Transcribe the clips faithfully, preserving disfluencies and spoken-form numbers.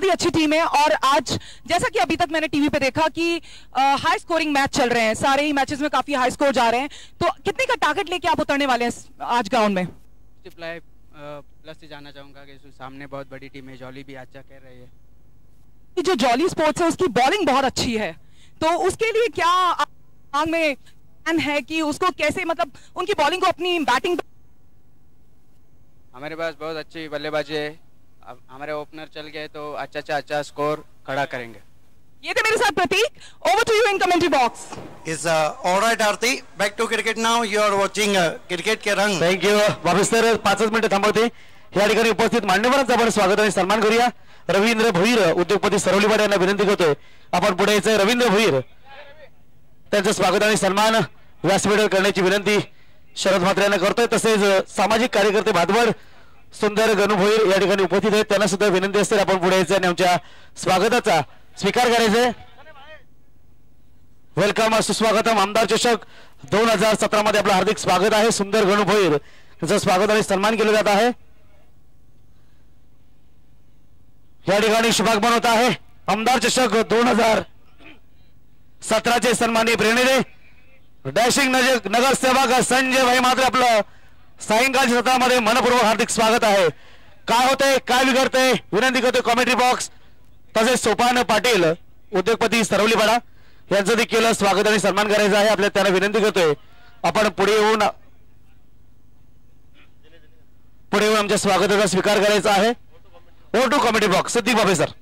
बहुत ही अच्छी टीम है और आज जैसा कि अभी तक मैंने टीवी पे देखा कि हाई स्कोरिंग मैच चल रहे हैं, सारे ही मैचेस में काफी हाई स्कोर जा रहे हैं, तो कितने का टारगेट लेके आप उतरने वाले हैं आज ग्राउंड में? मल्टीप्लाई प्लस से जाना चाहूंगा कि सामने बहुत बड़ी टीम है, जॉली भी अच्छा कर रही है। जो जॉली स्पोर्ट्स है उसकी बॉलिंग बहुत अच्छी है, तो उसके लिए क्या आंग में प्लान है कि उसको कैसे, मतलब उनकी बॉलिंग को अपनी बैटिंग? हमारे पास बहुत अच्छी बल्लेबाजी है, अब हमारे ओपनर चल गए तो अच्छा अच्छा अच्छा स्कोर खड़ा करेंगे। ये थे मेरे साथ Prateek, over to you in commentary box. Is uh, all right, Aarti. Back to cricket now. You are watching uh, cricket के रंग. Thank you. वापस तर पाचच मिनिटं थांबवते. या ठिकाणी उपस्थित मान्यवरांचं आपण स्वागत आणि सन्मान करूया. रवींद्र भोईर उद्योगपती सरवलीवाड यांना विनंती करतोय आपण पुढे यायचं. रवींद्र भोईर त्यांचं स्वागत आणि सन्मान व्यासपीठावर करण्याची विनंती शरद म्हात्रे यांना करतोय. तसेच सामाजिक कार्यकर्ते भादवड सुंदर गणू भोईर या ठिकाणी उपस्थित आहेत, त्यांना सुद्धा विनंती असते आपण पुढे यायचं आणि आमच्या स्वागताचा स्वीकार करायचा. वेलकम, सुस्वागतम. आमदार चषक दोन हजार सतरा मध्ये आपलं हार्दिक स्वागत आहे. सुंदर गणू भोईर यांचं स्वागत आणि सन्मान केलं जात आहे. या ठिकाणी शुभागमन होत आहे. आमदार चषक दोन हजार सतराचे सन्माननीय प्रेरणेने डॅशिंग नगरसेवक संजय भाई मात्र आपलं सायंकाळच्या सत्रामध्ये मनपूर्वक हार्दिक स्वागत आहे. काय होते काय बिघडते विनंती करतोय कॉमेंट्री बॉक्स. तसेच सोपान पाटील उद्योगपती सरवलीपाडा यांचं देखील स्वागत आणि सन्मान करायचा आहे. आपल्या त्यांना विनंती करतोय आपण पुढे येऊन पुढे येऊन आमच्या स्वागताचा स्वीकार करायचा आहे. Over to comedy box. Siddique Babe sir.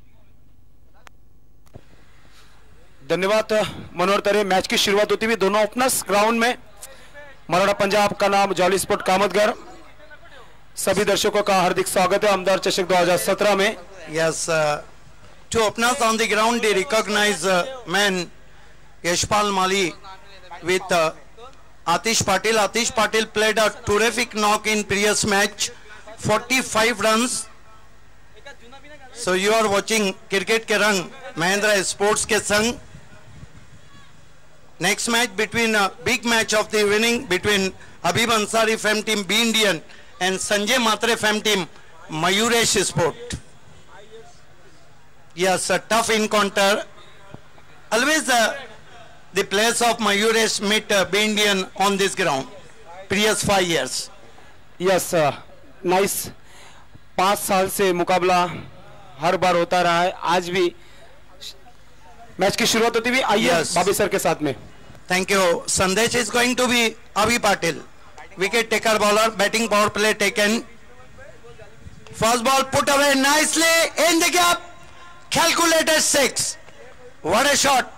धन्यवाद मनोहर तरे. मैच की शुरुआत होती हुई दोनों ओपनर्स ग्राउंड में. मराठा पंजाब का नाम जॉली स्पोर्ट कामतगर. सभी दर्शकों का हार्दिक स्वागत है आमदार चषक दो हजार सत्रह में. Yes, uh, two openers on the ground. They recognize uh, man Yashpal Mali with uh, Atish Patil. Atish Patil played a terrific knock in previous match, forty-five runs. So you are watching cricket के रंग Mahindra Sports के संग. Next match between a uh, big match of the winning between Habib Ansari Fem Team B Indian and Sanjay Matre Fem Team Mayuresh Sport. Yes, a tough encounter. Always uh, the players of Mayuresh meet uh, B Indian on this ground. Previous five years. Yes, uh, nice. पांच साल से मुकाबला हर बार होता रहा है. आज भी match की शुरुआत होती हुई आइए Yes. बाबी सर के साथ में. Thank you. Sandesh is going to be Avi Patil. Wicket taker bowler. Batting power play taken. First ball put away nicely in the gap. Calculated six. What a shot.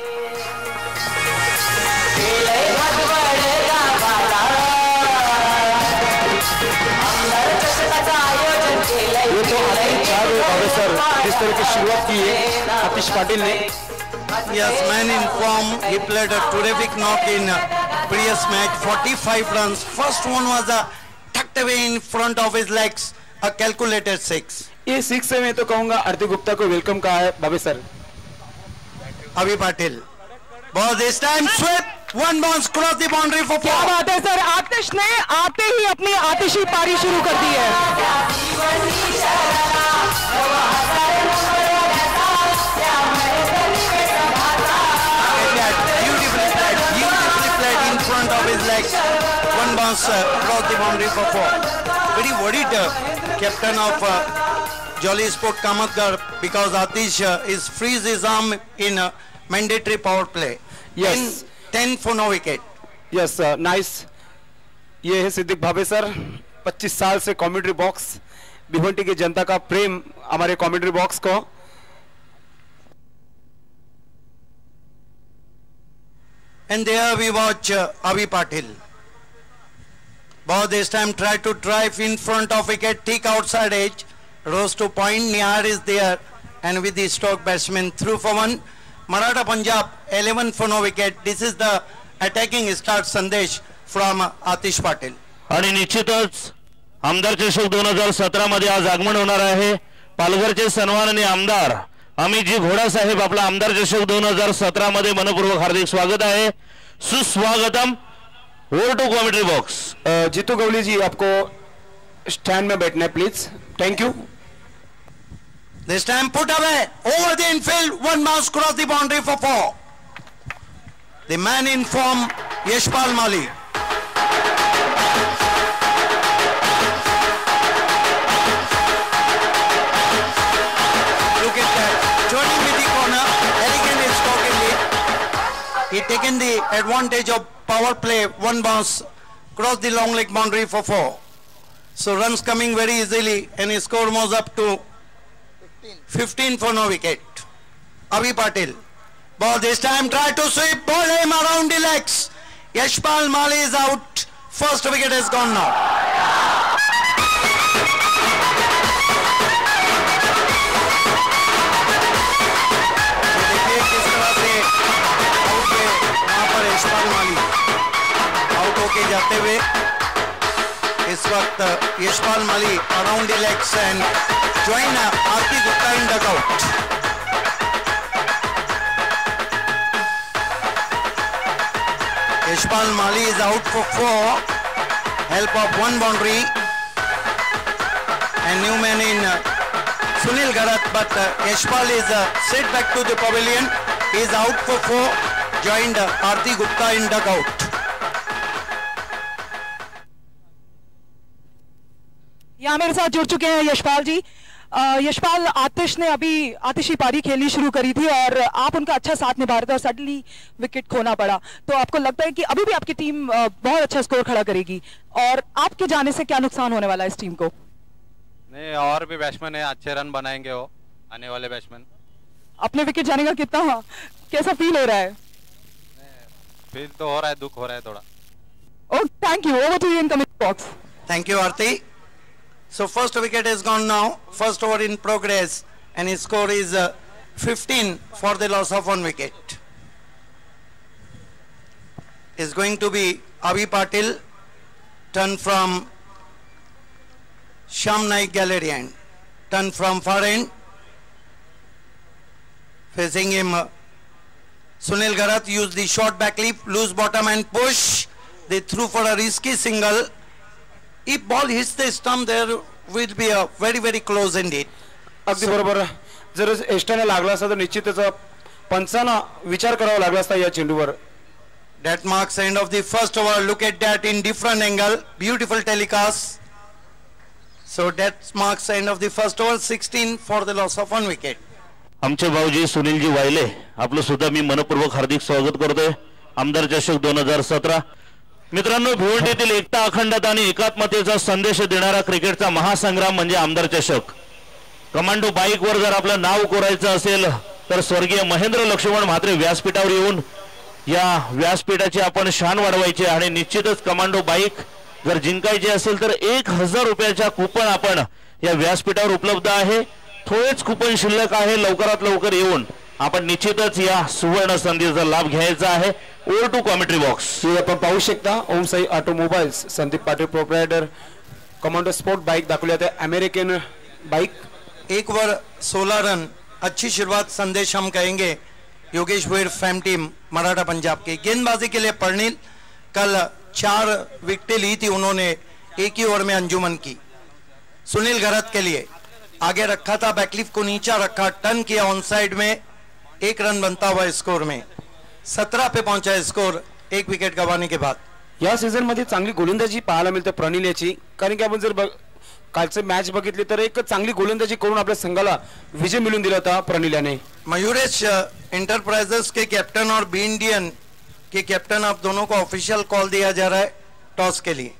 ये तो आतिश चार बाबे sir जिस तरह की शुरुआत की है आतिश पाटिल ने. Yes, man in form. He played a terrific knock in uh, previous match. forty-five runs. First one was uh, tucked away in front of his legs. A calculated six. ये सिक्स से मैं तो कहूंगा आरती गुप्ता को वेलकम कहा है Babe sir. Avi Patil. Ball this time sweep. One bounce cross the boundary for क्या four. बात है सर, आतिश ने आते ही अपनी आतिशी पारी शुरू कर दी है. Beautifully played. Beautifully played in front of his legs. One bounce uh, cross the boundary for four. Very worried uh, captain of uh, Jolly Sport Kamatgar because Atish uh, is freeze his arm in uh, mandatory power play. Yes. ten for no wicket. Yes nice. ये है सिद्दीक भावे sir. पच्चीस साल से commentary box Bhiwandi की जनता का प्रेम हमारे commentary box को. And there we watch uh, Avi Patil. Ball this time tried to drive in front of wicket, thick outside edge, rose to point. Nihar is there, and with the stroke batsman through for one. Maratha Punjab eleven for no wicket. This is the attacking start Sandesh from uh, Atish Patil. आणि निश्चितच आमदार चषक दोन हजार सतरा मध्ये आज आगमन होणार आहे. पालघरचे सन्माननीय आमदार अमितजी घोडा साहेब आपला आमदार चषक दोन हजार सतरा मध्ये मनपूर्वक हार्दिक स्वागत आहे. सुस्वागतम. Over to commentary box. Jitu Gawali ji आपको स्टैंड में बैठना है please. Thank you. This time put away over the infield, one mouse cross the boundary for four. The man in form, Yashpal Mali. Look at that, turning with the corner, elegant is talking it. He taken the advantage of power play, one bounce, cross the long leg boundary for four. So runs coming very easily and his score moves up to fifteen for no wicket. Abhi Patil. Ball this time, try to sweep, ball him around the legs. Yashpal Mali is out. First wicket is gone now. देखिए किस तरह से out पे वहां पर यशपाल माली out होके जाते हुए इस वक्त Yashpal Mali around the legs and join Aarti Gupta in dugout. Yashpal Mali is out for four, help of one boundary, and new man in uh, Sunil Garat, but uh, Yashpal is uh, set back to the pavilion. He is out for four, joined uh, Aarti Gupta in dugout. यहाँ मेरे साथ जुड़ चुके हैं यशपाल जी. अ, यशपाल, आतिश ने अभी आतिशी पारी खेलनी शुरू करी थी और आप उनका अच्छा साथ निभा रहे थे और सडनली विकेट खोना पड़ा, तो आपको लगता है कि अभी भी आपकी टीम अ, बहुत अच्छा स्कोर खड़ा करेगी और आपके जाने से क्या नुकसान होने वाला है इस टीम को? नहीं, और भी बैट्समैन है, अच्छे रन बनाएंगे वो आने वाले बैट्समैन. अपने विकेट जाने का कितना कैसा फील हो रहा है? फील तो हो रहा है, दुख हो रहा है थोड़ा. Oh, thank you. Over to you in comment box. Thank you, Aarti. So first wicket is gone now. First over in progress, and his score is uh, fifteen for the loss of one wicket. Is going to be Abhi Patil, turn from Sham Naik gallery end, turn from far end. Facing him, uh, Sunil Garat used the short back leap, loose bottom and push. They threw for a risky single. If ball hits the stump, there will be a very very close indeed. अगदी बरोबर. जर एस्टाने लागला असता तर निश्चितच पंचांना विचार करावा लागला असता या चेंडूवर. That marks end of the first over. Look at that in different angle. Beautiful telecast. So that marks end of the first over. sixteen for the loss of one wicket. आमचे भाऊजी सुनीलजी वायले, आपलं सुद्धा मी मनपूर्वक हार्दिक स्वागत करतोय आमदार चषक दोन हजार सतरा. मित्रांनो, भिवंडीतील एकता, अखंडता आणि एकात्मतेचा संदेश देणारा क्रिकेटचा महासंग्राम म्हणजे आमदार चषक. कमांडो बाईक वर जर आपलं नाव कोरायचं असेल तर स्वर्गीय महेंद्र लक्ष्मण म्हात्रे व्यासपीठावर येऊन या व्यासपीठाची आपण शान वाढवायची आणि निश्चितच कमांडो बाईक जर जिंकायची असेल तर एक हजार रुपयाच्या कूपन आपण या व्यासपीठावर उपलब्ध आहे. थोडेच कूपन शिल्लक आहे, लवकरात लवकर येऊन आपण निश्चितच या सुवर्ण संधीचा लाभ घ्यायचा आहे. Over to commentary box. आपण पाहू शकता Om Sai automobiles, Sandeep Patil proprietor, commando sport bike दाखवली जाते, अमेरिकन बाइक. एक ओवर सोलह रन, अच्छी शुरुआत संदेश हम कहेंगे योगेश भोईर फैम टीम मराठा पंजाब की. गेंदबाजी के लिए पर्णिल, कल चार विकेटें ली थी उन्होंने एक ही ओवर में अंजुमन की. सुनील गरत के लिए आगे रखा था, बैकलिफ को नीचा रखा, टर्न किया ऑन साइड में, एक रन बनता हुआ स्कोर में सत्रह पे पहुंचा स्कोर एक विकेट गंवाने के बाद. या सीझन मध्ये चांगली गोलंदाजी पाहायला मिळते प्रणिल याची, कारण की आपण जर कालचे मॅच बघितली तर एक चांगली गोलंदाजी करून आपल्या संघाला विजय मिळवून दिला होता प्रणिल याने. मयूरेश इंटरप्राइजेस के कैप्टन और बी इंडियन के कैप्टन, आप दोनों को ऑफिशियल कॉल दिया जा रहा है टॉस के लिए.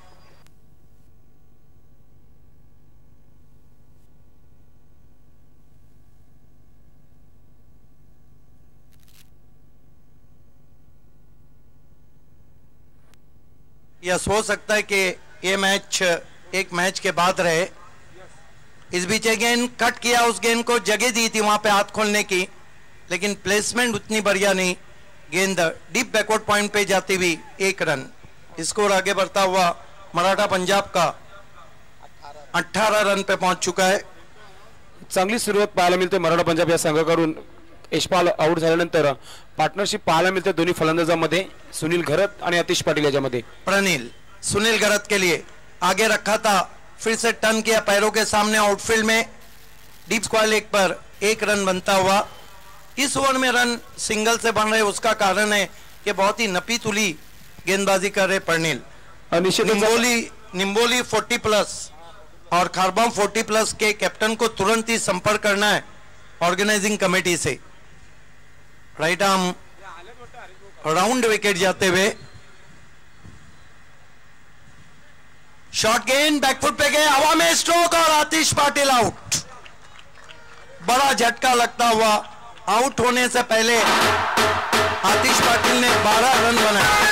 यह हो सकता है कि ये मैच एक मैच के बाद रहे. इस बीच गेंद कट किया, उस गेंद को जगह दी थी वहां पे हाथ खोलने की, लेकिन प्लेसमेंट उतनी बढ़िया नहीं. गेंद डीप बैकवर्ड पॉइंट पे जाती हुई एक रन. स्कोर आगे बढ़ता हुआ मराठा पंजाब का अठारह रन पे पहुंच चुका है. चांगली सुरुवात पाहायला मिळते मराठा पंजाब या संघाकडून. यशपाल आउट झाल्यानंतर पार्टनरशिप पाहायला मिळते दोन्ही फलंदाजांमध्ये, सुनील घरत आणि आतिश पाटील याच्यामध्ये. प्रणिल सुनील घरत के लिए आगे रखा था, फिर से टर्न किया पैरों के सामने आउटफील्ड में, डीप स्क्वायर लेग पर एक रन बनता हुआ। इस ओवर में रन सिंगल से बन रहे, उसका कारण है कि बहुत ही नपी तुली गेंदबाजी कर रहे पर्निल। निम्बोली निम्बोली चालीस प्लस और खारबाम चालीस प्लस के कैप्टन को तुरंत ही संपर्क करना है ऑर्गेनाइजिंग कमेटी से। राइट आर्म राउंड विकेट जाते हुए, शॉट गेंद बैकफुट पे गए, हवा में स्ट्रोक और आतिश पाटिल आउट। बड़ा झटका लगता हुआ आउट होने से पहले आतिश पाटिल ने बारह रन बनाए।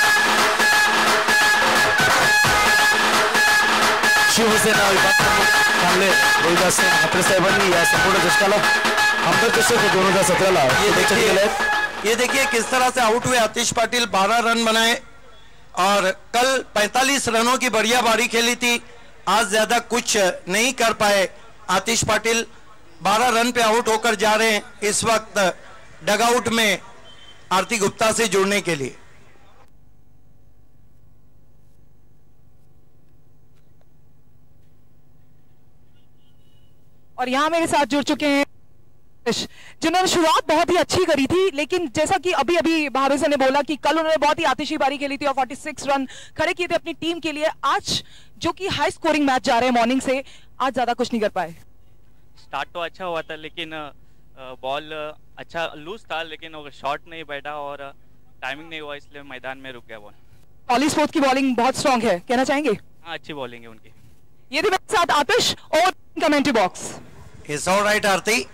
शिवसेना चांगले रोहिदास ठाकरे साहेबांनी या संपूर्ण दशकाला आमदार चषक दोन हजार सतराला ये देखिए ये देखिए किस तरह से आउट हुए आतिश पाटिल, बारह रन बनाए और कल पैंतालीस रनों की बढ़िया बारी खेली थी, आज ज्यादा कुछ नहीं कर पाए आतिश पाटिल। बारह रन पे आउट होकर जा रहे हैं इस वक्त डगआउट में आरती गुप्ता से जुड़ने के लिए। और यहां मेरे साथ जुड़ चुके हैं जिन्होंने शुरुआत बहुत ही अच्छी करी थी, लेकिन जैसा कि अभी अभी भावेश ने बोला कि कल उन्होंने बहुत ही आतिशी पारी खेली थी और छियालीस रन खड़े किए थे अपनी टीम के लिए। आज जो कि हाई स्कोरिंग मैच जा रहे हैं मॉर्निंग से, आज ज्यादा कुछ नहीं कर पाए। स्टार्ट तो अच्छा हुआ था लेकिन बॉल अच्छा लूज था, लेकिन वो शॉट नहीं बैठा और टाइमिंग नहीं हुआ, इसलिए मैदान में रुक गया बॉल। जॉली स्पोर्ट्स की बॉलिंग बहुत स्ट्रांग है, कहना चाहेंगे? हाँ, अच्छी बॉलिंग है उनकी। ये थी मेरे साथ आतिश और commentary box. It's alright Aarti.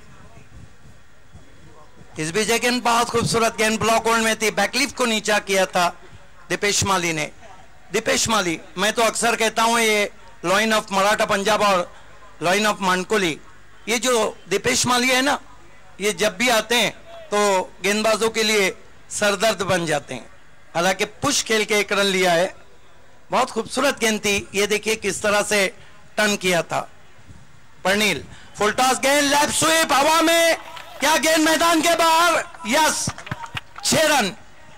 इस बीच गेंद बहुत खूबसूरत गेंद ब्लॉक होल्ड में थी, बैकलिफ्ट को नीचा किया था दीपेश माली ने। दीपेश माली, मैं तो अक्सर कहता हूं ये लाइन ऑफ मराठा पंजाब और लाइन ऑफ मानकोली, ये जो दीपेश माली है ना, ये जब भी आते हैं तो गेंदबाजों के लिए सरदर्द बन जाते हैं। हालांकि पुश खेल के एक रन लिया है, बहुत खूबसूरत गेंद थी। ये देखिए किस तरह से टर्न किया था पर्निल। फुल टॉस गेंद, लेफ्ट स्वीप हवा में, क्या गेंद मैदान के बाहर, यस, छह रन।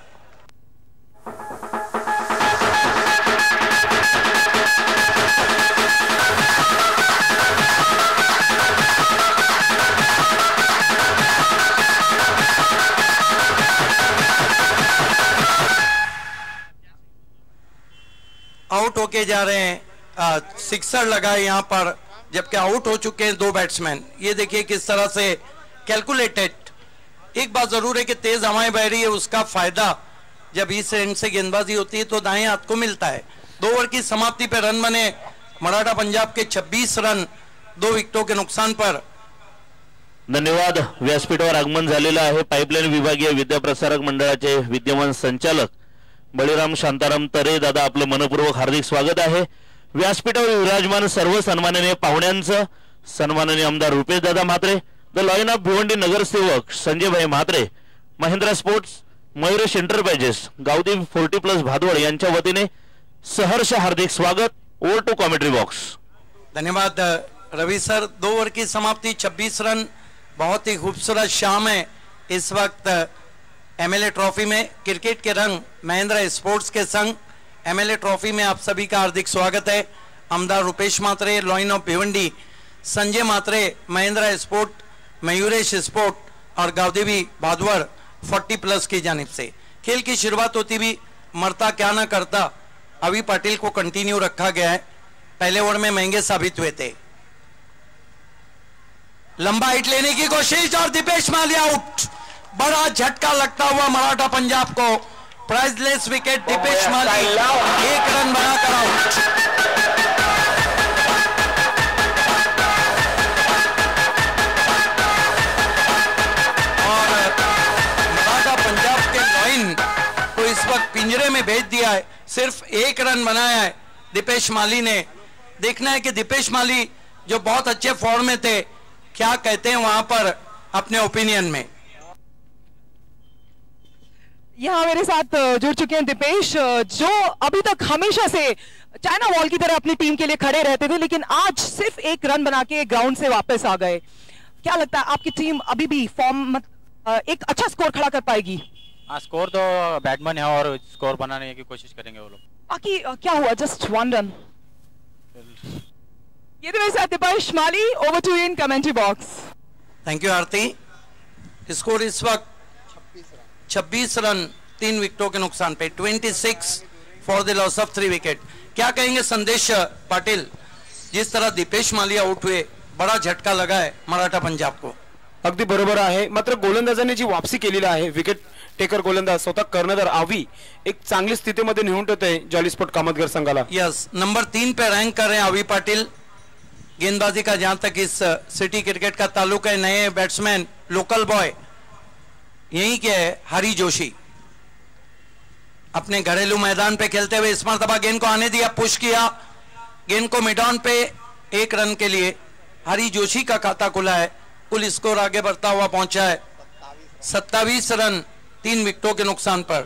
आउट होके जा रहे हैं, आ, सिक्सर लगा है यहां पर, जबकि आउट हो चुके हैं दो बैट्समैन। ये देखिए किस तरह से कैलकुलेटेड। एक बात जरूर है कि तेज हवाएं बह रही है, उसका फायदा जब इस एंड से गेंदबाजी होती है तो दाएं हाथ को मिलता है। दो ओवर की समाप्ति पर रन बने मराठा पंजाब के छब्बीस रन दो विकेटों के नुकसान पर। धन्यवाद। व्यासपीठावर आगमन झालेलं आहे पाइपलाइन विभागीय विद्याप्रसारक मंडळाचे विद्यमान संचालक बळीराम शांताराम तरे दादा, आपलं मनपूर्वक हार्दिक स्वागत आहे। व्यासपीठावर विराजमान सर्व सन्माननीय पाहुण्यांचं, सन्माननीय आमदार Rupesh Dada Mhatre, the line of Bhiwandi नगरसेवक Sanjay Bhai Mhatre, Mahindra sports, Mayuresh enterprises, Gavdevi forty plus Bhadwad यांच्या वतीने सहर्ष हार्दिक स्वागत। Over to commentary box. धन्यवाद रवि सर। दो ओवर की समाप्ति, छब्बीस रन, बहुत ही खूबसूरत शाम है इस वक्त एमएलए ट्रॉफी में। क्रिकेट के रंग महिंद्रा स्पोर्ट्स के संग एमएलए ट्रॉफी में आप सभी का हार्दिक स्वागत है। आमदार Rupesh Mhatre, line of Bhiwandi, Sanjay Mhatre, Mahindra sport, Mayuresh sport और गावदेवी भादवड़ चालीस प्लस की जानिब से। खेल की शुरुआत होती भी मरता क्या ना करता अभी पाटिल को कंटिन्यू रखा गया है। पहले ओवर में महंगे साबित हुए थे। लंबा हिट लेने की कोशिश और दीपेश माली आउट। बड़ा झटका लगता हुआ मराठा पंजाब को, प्राइजलेस विकेट दीपेश माली एक रन बनाकर आउट। तो इस वक्त पिंजरे में भेज दिया है, सिर्फ एक रन बनाया है दीपेश माली ने। देखना है कि दीपेश माली जो बहुत अच्छे फॉर्म में थे क्या कहते हैं वहां पर अपने ओपिनियन में। यहाँ मेरे साथ जुड़ चुके हैं दीपेश, जो अभी तक हमेशा से चाइना वॉल की तरह अपनी टीम के लिए खड़े रहते थे, लेकिन आज सिर्फ एक रन बना के ग्राउंड से वापस आ गए। क्या लगता है आपकी टीम अभी भी फॉर्म एक अच्छा स्कोर खड़ा कर पाएगी? हाँ, स्कोर तो बैट्समैन है और स्कोर बनाने की कोशिश करेंगे वो लोग। बाकी क्या हुआ, जस्ट वन रन। ये तो मेरे साथ Deepesh Mali. Over to in commentary box. Thank you Aarti. Score इस वक्त छब्बीस रन तीन विकेटों के नुकसान पे, छब्बीस for the loss of three wicket. क्या कहेंगे संदेश पाटिल, जिस तरह दीपेश मालिया आउट हुए बड़ा झटका लगा है मराठा पंजाब को? अगदी बरोबर आहे, मात्र गोलंदाजांनी जी वापसी केलेली आहे, विकेट टेकर गोलंदाज स्वतः कर्णधार आवी एक चांगली स्थितीमध्ये नेऊन ठेवते जॉली स्पोर्ट कामतगर संघाला। यस, नंबर तीन पे रैंक कर रहे हैं आवी पाटिल गेंदबाजी का। जहां तक इस सिटी क्रिकेट का ताल्लुक है, नए बैट्समैन लोकल बॉय यही के है हरी जोशी, अपने घरेलू मैदान पे खेलते हुए इस मरतबा गेंद को आने दिया, पुश किया, गेंद को मिड ऑन पे एक रन के लिए हरी जोशी का खाता खुला है। कुल स्कोर आगे बढ़ता हुआ पहुंचा है सत्तावीस रन तीन विकेटों के नुकसान पर।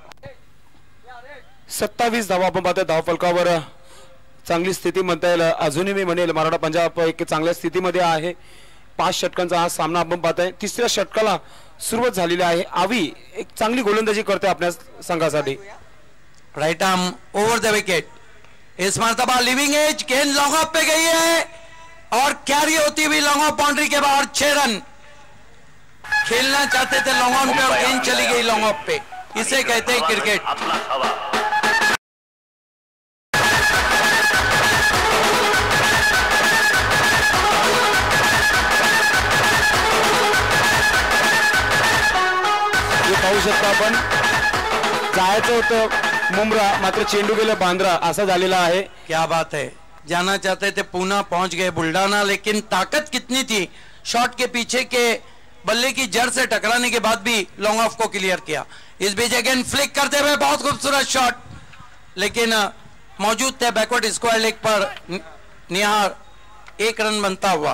सत्तावीस धावा आपण पाहतोय धावफलकावर, चांगली स्थिती म्हणता येईल अजूनही मी म्हणेल मराठा पंजाब एक चांगल्या स्थितीमध्ये आहे। पाच षटकांचा हा सामना आपण पाहतोय, तिसऱ्या षटकाला सुरुवात झालेली आहे। आवी एक चांगली गोलंदाजी करते आपल्या संघासाठी। Right arm over the wicket, इस मरतबा लिविंग एज, गेंद लॉन्ग ऑफ पे गई है और कैरी होती हुई लॉन्ग ऑफ बाउंड्री के बाहर। छह रन खेलना चाहते थे लॉन्ग ऑन पे और गेंद चली गई लॉन्ग ऑफ पे, इसे कहते हैं क्रिकेट। पाहू शकता आपण, जायचं होतं मुंब्रा मात्र चेंडू गेलं बांद्रा, असा झालेला आहे। क्या बात है, जाना चाहते थे पूना, पहुंच गए बुल्डाना, लेकिन ताकत कितनी थी, शॉट के पीछे के बल्ले की जड़ से टकराने के बाद भी लॉन्ग ऑफ को क्लियर किया। इस बीच अगेन फ्लिक करते हुए बहुत खूबसूरत शॉट, लेकिन मौजूद थे बैकवर्ड स्क्वायर लेग पर निहार, एक रन बनता हुआ।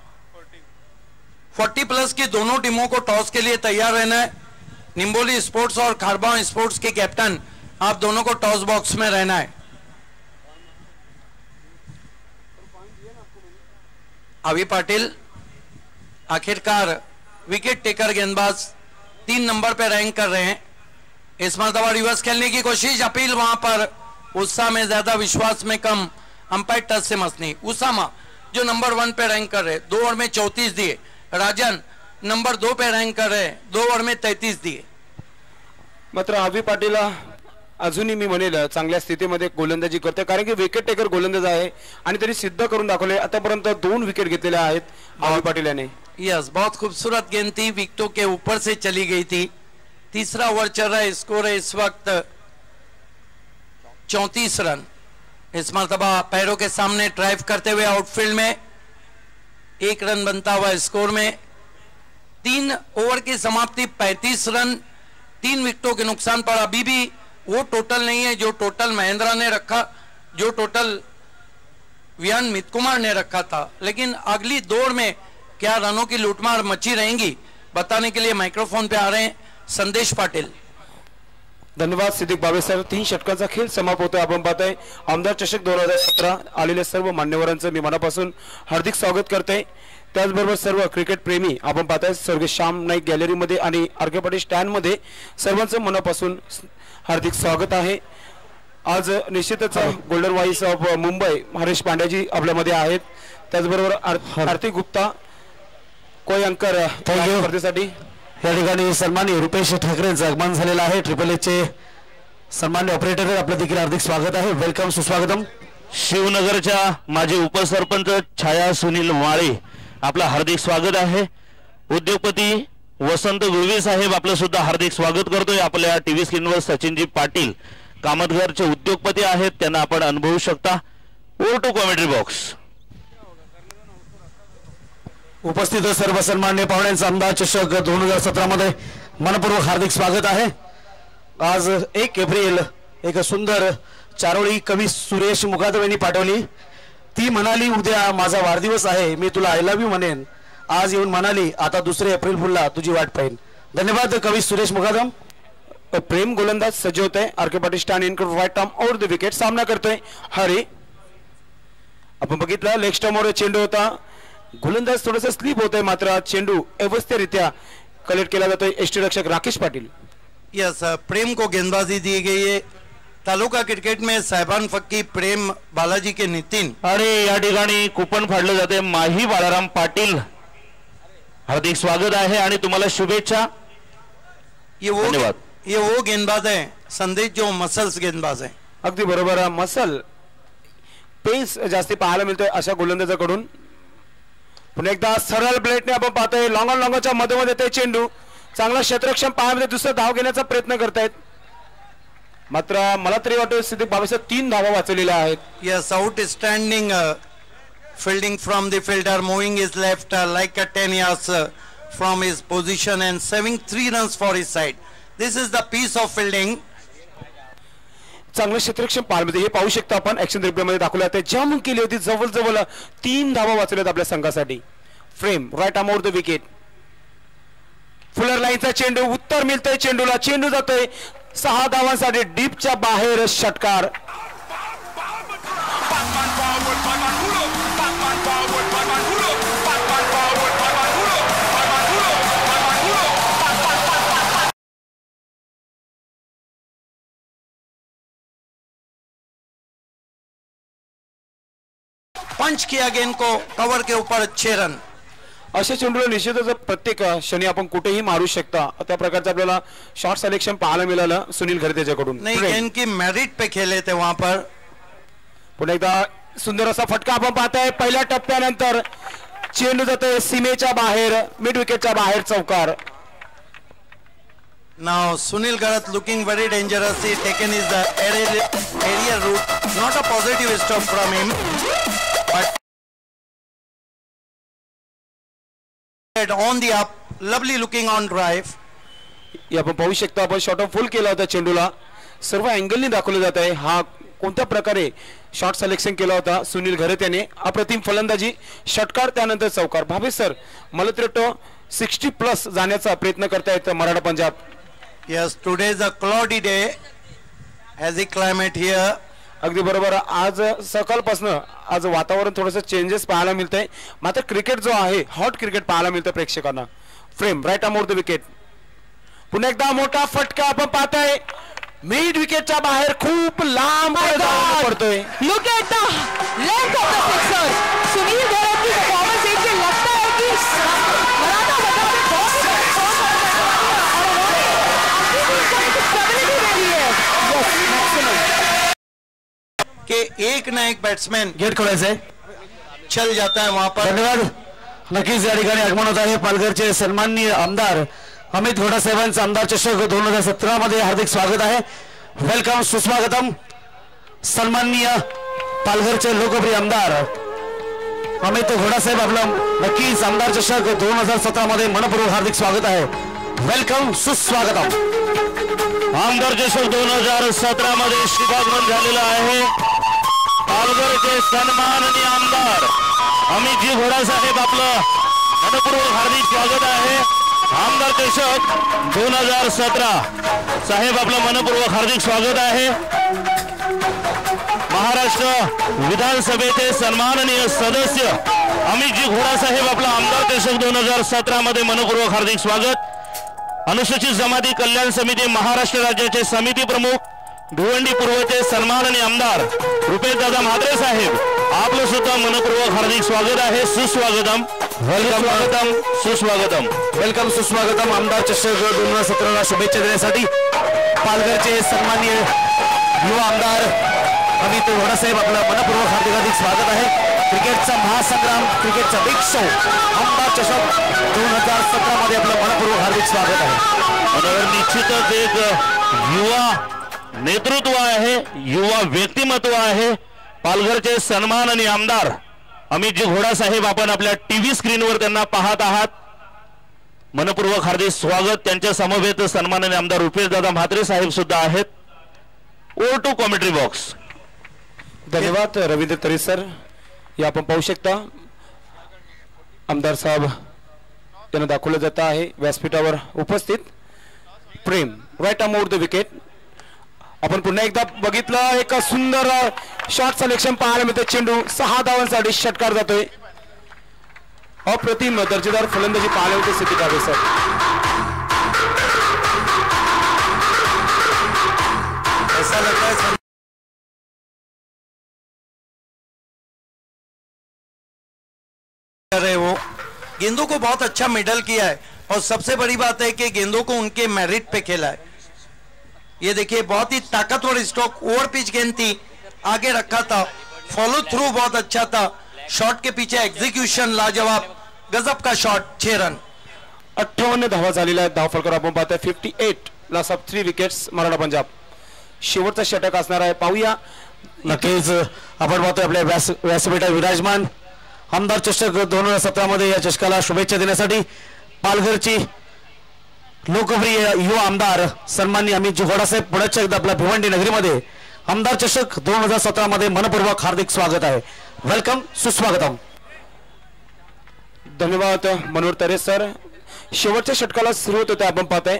चालीस प्लस की दोनों टीमों को टॉस के लिए तैयार रहना है। निम्बोली स्पोर्ट्स और खारबां स्पोर्ट्स के कैप्टन, आप दोनों को टॉस बॉक्स में रहना है। अभी पाटिल आखिरकार विकेट टेकर गेंदबाज तीन नंबर पे रैंक कर रहे हैं। इस मरतबा रिवर्स खेलने की कोशिश, अपील वहां पर उत्साह में ज्यादा विश्वास में कम, अंपायर टच से मसनी। उसामा जो नंबर वन पे रैंक कर रहे, दो ओवर में चौतीस दिए। राजन नंबर दो पे रैंक कर रहे, दो ओवर में तैतीस दिए। मात्र आवी पाटील अजूनही मी म्हणेल चांगल्या स्थितीमध्ये गोलंदाजी करते, कारण की विकेट टेकर गोलंदाज आहे आणि त्यांनी सिद्ध करून दाखवले। आतापर्यंत दोन विकेट घेतलेल्या आहेत आवी पाटील यांनी। यस, बहुत खूबसूरत गेंद थी, विकेटों के ऊपर से चली गई थी। तीसरा ओवर चल रहा है, स्कोर है इस वक्त चौंतीस रन। इस मरतबा पैरों के सामने ड्राइव करते हुए आउटफील्ड में एक रन बनता हुआ स्कोर में। तीन ओवर की समाप्ति पैंतीस रन तीन विकेटों के नुकसान पर। अभी भी वो टोटल नहीं है जो टोटल महेंद्रा ने रखा, जो टोटल वियान मित कुमार ने रखा था, लेकिन अगली दौड़ में क्या रनों की लूटमार मची रहेंगी, बताने के लिए माइक्रोफोन पे आ रहे हैं संदेश पाटिल। धन्यवाद सिद्दीक बाबे सर। तीन षटकांचा खेळ समाप्त होतोय। आपण पाहताय आमदार चषक दोन हजार सतरा आलेल्या सर्व मान्यवरांचं मी मनापासून हार्दिक स्वागत करते। त्याचबरोबर सर्व क्रिकेट प्रेमी आपण पाहताय सर्व श्याम नाईक गॅलरीमध्ये आणि आरके पाटील स्टँडमध्ये सर्वांचं मनापासून हार्दिक स्वागत आहे। आज निश्चितच golden voice of Mumbai Harish Pandya ji आपल्यामध्ये आहेत, त्याचबरोबर आरती गुप्ता कोई अंकर स्पर्धेसाठी या ठिकाणी सन्माननीय रुपेश ठाकरेंचं आगमन झालेलं आहे। ट्रिपल एचचे सन्माननीय ऑपरेटर आपलं देखील हार्दिक स्वागत आहे, वेलकम सुस्वागतम। शिवनगरच्या माजी उपसरपंच छाया सुनील माळे आपलं हार्दिक स्वागत आहे। उद्योगपती वसंत गुळवी साहेब आपलं सुद्धा हार्दिक स्वागत करतोय। आपल्या टीव्ही स्क्रीनवर सचिनजी पाटील कामतघरचे उद्योगपती आहेत, त्यांना आपण अनुभवू शकता। Over to commentary box. उपस्थित सर्व सन्माननीय पाहुण्यांचं आमदार चषक दोन हजार सतरा मध्ये मनपूर्वक हार्दिक स्वागत आहे। आज एक एप्रिल एक सुंदर चारोळी कवी सुरेश मुकादम यांनी पाठवली। ती म्हणाली उद्या माझा वाढदिवस आहे, मी तुला आय लव्ह यू म्हणेन, आज येऊन म्हणाली आता दुसरे एप्रिल फुलला तुझी वाट पाहिन। धन्यवाद कवी सुरेश मुकादम। प्रेम गोलंदाज सज्ज होत आहे। RK Patil stand in right arm over the wicket सामना करतोय हरी। आपण बघितलं लेग स्टंपवर चेंडू होता, गोलंदाज थोडासा स्लिप होत आहे, मात्र चेंडू व्यवस्थितरित्या कलेक्ट केला जातोय एसटी रक्षक राकेश पाटील। यस, प्रेम को गेंदबाजी दी गई है। तालुका क्रिकेट में साहेबान फक्की प्रेम बालाजी के नितिन आणि या ठिकाणी कुपन फाडलं जाते माही बाळाराम पाटील हार्दिक स्वागत आहे आणि तुम्हाला शुभेच्छा. ये वो धन्यवाद. ये वो गेंदबाज है संदेश जो मसल्स गेंदबाज है. अगदी बरोबर. मसल पेस जास्ती पाहायला मिळतोय अशा गोलंदाजाकडून. पुन्हा एकदा सरळ ब्लेडने आपण पाहतोय लॉंग ऑन लॉंगच्या मधोमध येते चेंडू. चांगला क्षेत्ररक्षण पाहायला दुसरा धाव घेण्याचा प्रयत्न करतायत. मात्र मला तरी वाटतं सिद्धिक बाबासाहेब तीन धावा वाचवलेल्या आहेत. Yes, outstanding uh, fielding from the fielder, moving his left uh, like a ten yards uh, from his position and saving three runs for his side. This is the piece of fielding. चांगलं क्षेत्ररक्षण पाहायला मिळते. हे पाहू शकतो आपण action replay मध्ये दाखवलं आहे. जम केली होती जवळजवळ तीन धावा वाचवल्यात आपल्या संघासाठी. Frame right arm over the wicket. Fuller लाईनचा चेंडू उत्तर मिळतंय चेंडूला. चेंडू जातोय सहा धावांसाठी डीपच्या बाहेर षटकार. पंच किया गेंद को कवर के ऊपर छह रन. अशा चेंडूला निश्चितच प्रत्येक क्षणी आपण कुठेही मारू शकता त्या प्रकारचं आपल्याला शॉर्ट सिलेक्शन पाहायला मिळालं सुनील घरे त्याच्याकडून. नहीं, गेंद की मेरिट पे खेले थे वहां पर. पुन्हा एकदा सुंदर असा फटका आपण पाहताय. पहिल्या टप्प्यानंतर चेंडू जातोय सीमेच्या बाहेर मिड विकेटच्या बाहेर चौकार. Now Sunil Garat looking very dangerous. He taken his uh, aerial, aerial route. Not a positive stop from him, but on the up, lovely looking on drive. हे आपण पाहू शकतो. आपण शॉर्ट ऑफ फुल केला होता चेंडूला. सर्व अँगलनी दाखवलं जात आहे. हा कोणत्या प्रकारे शॉर्ट सिलेक्शन केला होता सुनील घरे त्याने. अप्रतिम फलंदाजी षटकार त्यानंतर चौकार. भावे सर मला तरी वाटतं सिक्स्टी प्लस जाण्याचा प्रयत्न करतायत Maratha Punjab. Yes, today is a cloudy day. Hazy climate here. अगदी बरोबर. आज सकाळपासून आज वातावरण थोडंसं चेंजेस पाहायला मिळतंय. मात्र क्रिकेट जो आहे हॉट क्रिकेट पाहायला मिळतं प्रेक्षकांना. Frame right arm over the wicket. पुन्हा एकदा मोठा फटका आपण पाहताय मिड विकेटच्या बाहेर खूप लांब पडतोय. Look at the length of the sixer. Sunil घरे की परफॉर्मेंस देख के लगता है कि मराठा पंजाब में बहुत ही कि एक ना एक बैट्समैन गेट खोलायचंय. चल जाता है वहां पर. धन्यवाद. नक्कीच या ठिकाणी आगमन होत आहे पालघरचे सन्माननीय आमदार अमित घोडा साहेबांचं आमदार चषक दोन हजार सतरा मध्ये हार्दिक स्वागत आहे. वेलकम सुस्वागतम. सन्माननीय पालघरचे लोकप्रिय आमदार अमित घोडा साहेब आपलं नक्कीच आमदार चषक दोन हजार सतरा मध्ये मनपूर्वक हार्दिक स्वागत आहे. वेलकम सुस्वागतम. आमदार चषक दोन हजार सतरा मध्ये शुभागमन झालेलं आहे. पालघरचे सन्माननीय आमदार अमितजी घोडा साहेब आपलं मनपूर्वक हार्दिक स्वागत आहे. आमदार चषक दोन हजार सतरा साहेब आपलं मनपूर्वक हार्दिक स्वागत आहे. महाराष्ट्र विधानसभेचे सन्माननीय सदस्य अमितजी घोडा साहेब आपलं आमदार चषक दोन हजार सतरा मध्ये मनपूर्वक हार्दिक स्वागत. अनुसूचित जमाती कल्याण समिती महाराष्ट्र राज्याचे समिती प्रमुख भिवंडी पूर्वचे सन्माननीय आमदार रुपेश दादा म्हात्रे साहेब आपलं सुद्धा मनपूर्वक हार्दिक स्वागत आहे. सुस्वागतम. वेलकम स्वागतम सुस्वागतम. वेलकम सुस्वागतम. आमदार चषक दोन हजार सतरा ला शुभेच्छा देण्यासाठी पालघरचे सन्माननीय युवा आमदार अमित घोडा साहेब आपलं मनपूर्वक हार्दिक हार्दिक स्वागत आहे. क्रिकेटचा महासंग्राम क्रिकेटचा बिग शो आमदार चषक दोन हजार सतरा मध्ये आपलं मनपूर्वक हार्दिक स्वागत आहे. निश्चितच एक युवा नेतृत्व आहे युवा व्यक्तिमत्व आहे पालघरचे सन्माननीय आमदार अमितजी घोडा साहेब. आपण आपल्या टीव्ही स्क्रीनवर त्यांना पाहत आहात. मनपूर्वक हार्दिक स्वागत. त्यांच्या समवेत सन्माननीय आमदार रुपेश दादा म्हात्रे साहेब सुद्धा आहेत. Over to commentary box. धन्यवाद रवींद्र तरे सर. हे आपण पाहू शकता आमदार साहेब त्यांना दाखवलं जात आहे व्यासपीठावर उपस्थित. Prem right arm over the wicket. आपण पुन्हा एकदा बघितलं एक सुंदर शॉर्ट सिलेक्शन पाहायला मिळतं. चेंडू सहा धावांसाठी षटकार जातोय. अप्रतिम दर्जेदार फलंदाजी पाहायला मिळते सिद्धी कावे सर. ऐसा लगता है रहे वो गेंदों को बहुत अच्छा मिडल किया है और सबसे बड़ी बात है कि गेंदों को उनके मेरिट पे खेला है। ये देखिए बहुत ही ताकतवर स्ट्रोक, ओवर पिच गेंद थी, आगे रखा था, फॉलो थ्रू बहुत अच्छा था, शॉट के पीछे एग्जीक्यूशन लाजवाब, गजब का शॉट, छह रन। अठ्ठावन्न धावा झालेल्या आहेत धावफलकावर आपण पाहतोय fifty eight loss of three wickets Maratha Punjab. शेवटचा षटक असणार आहे, पाहूया। नक्कीच आपण पाहतोय आपल्या व्यास व्यासपीठावर विराजमान आमदार चषक दोन हजार सतरा मध्ये या चषकाला शुभेच्छा देण्यासाठी पालघरची लोकप्रिय युवा आमदार सन्माननीय अमित जोगोडा साहेब पुढच्या एकदा आपल्या भिवंडी नगरीमध्ये आमदार चषक दोन हजार सतरा मध्ये मनपूर्वक हार्दिक स्वागत आहे। वेलकम, सुस्वागतम। धन्यवाद मनोहर तरे सर। शेवटच्या षटकाला सुरुवात होते, आपण पाहताय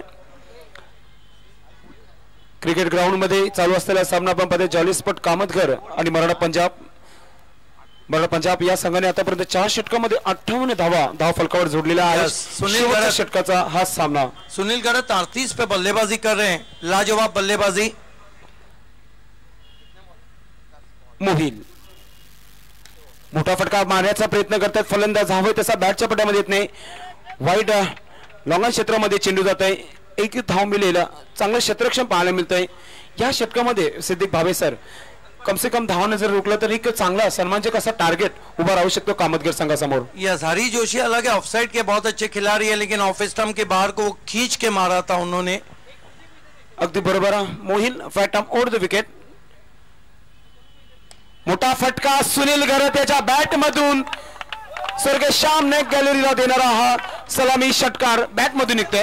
क्रिकेट ग्राउंड मध्ये चालू असलेला सामना आपण पाहताय जॉली स्पोर्ट कामतघर आणि मराठा पंजाब। मराठा पंजाब या संघाने आतापर्यंत चार षटकामध्ये अठ्ठावन्न धावा धाव फलकावर जोडलेला आहे। शेवटच्या षटकाचा हा सामना। सुनील गरत अड़तीस पे बल्लेबाजी कर रहे हैं, लाजवाब बल्लेबाजी। मोहिल मोठा फटका मारण्याचा प्रयत्न करतात, फलंदाज हवे तसा बॅटच्या पट्ट्यामध्ये येत नाही, वाईट लॉंगन क्षेत्रामध्ये चेंडू जात आहे, एक धाव मिळेल, चांगलं क्षेत्ररक्षण पाहायला मिळतंय या षटकामध्ये। सिद्दीक भावे सर, कम से कम धावाने जर रोकलं तर एक चांगला सन्मानजनक असा टार्गेट उभा राहू शकतो कामतघर संघासमोर। यस, हरी जोशी अलग है, ऑफसाइड के बहुत अच्छे खिलाड़ी है, लेकिन ऑफ स्टंप के बाहर को खींच के मारा था उन्होंने। अगदी बरोबर, मोहिल फॅटम ओव्हर द विकेट। मोठा फटका सुनील गरत याच्या बॅट मधून स्वर्गीय श्याम नाईक गॅलरीला देणारा हा सलामी षटकार बॅट मधून निघतोय।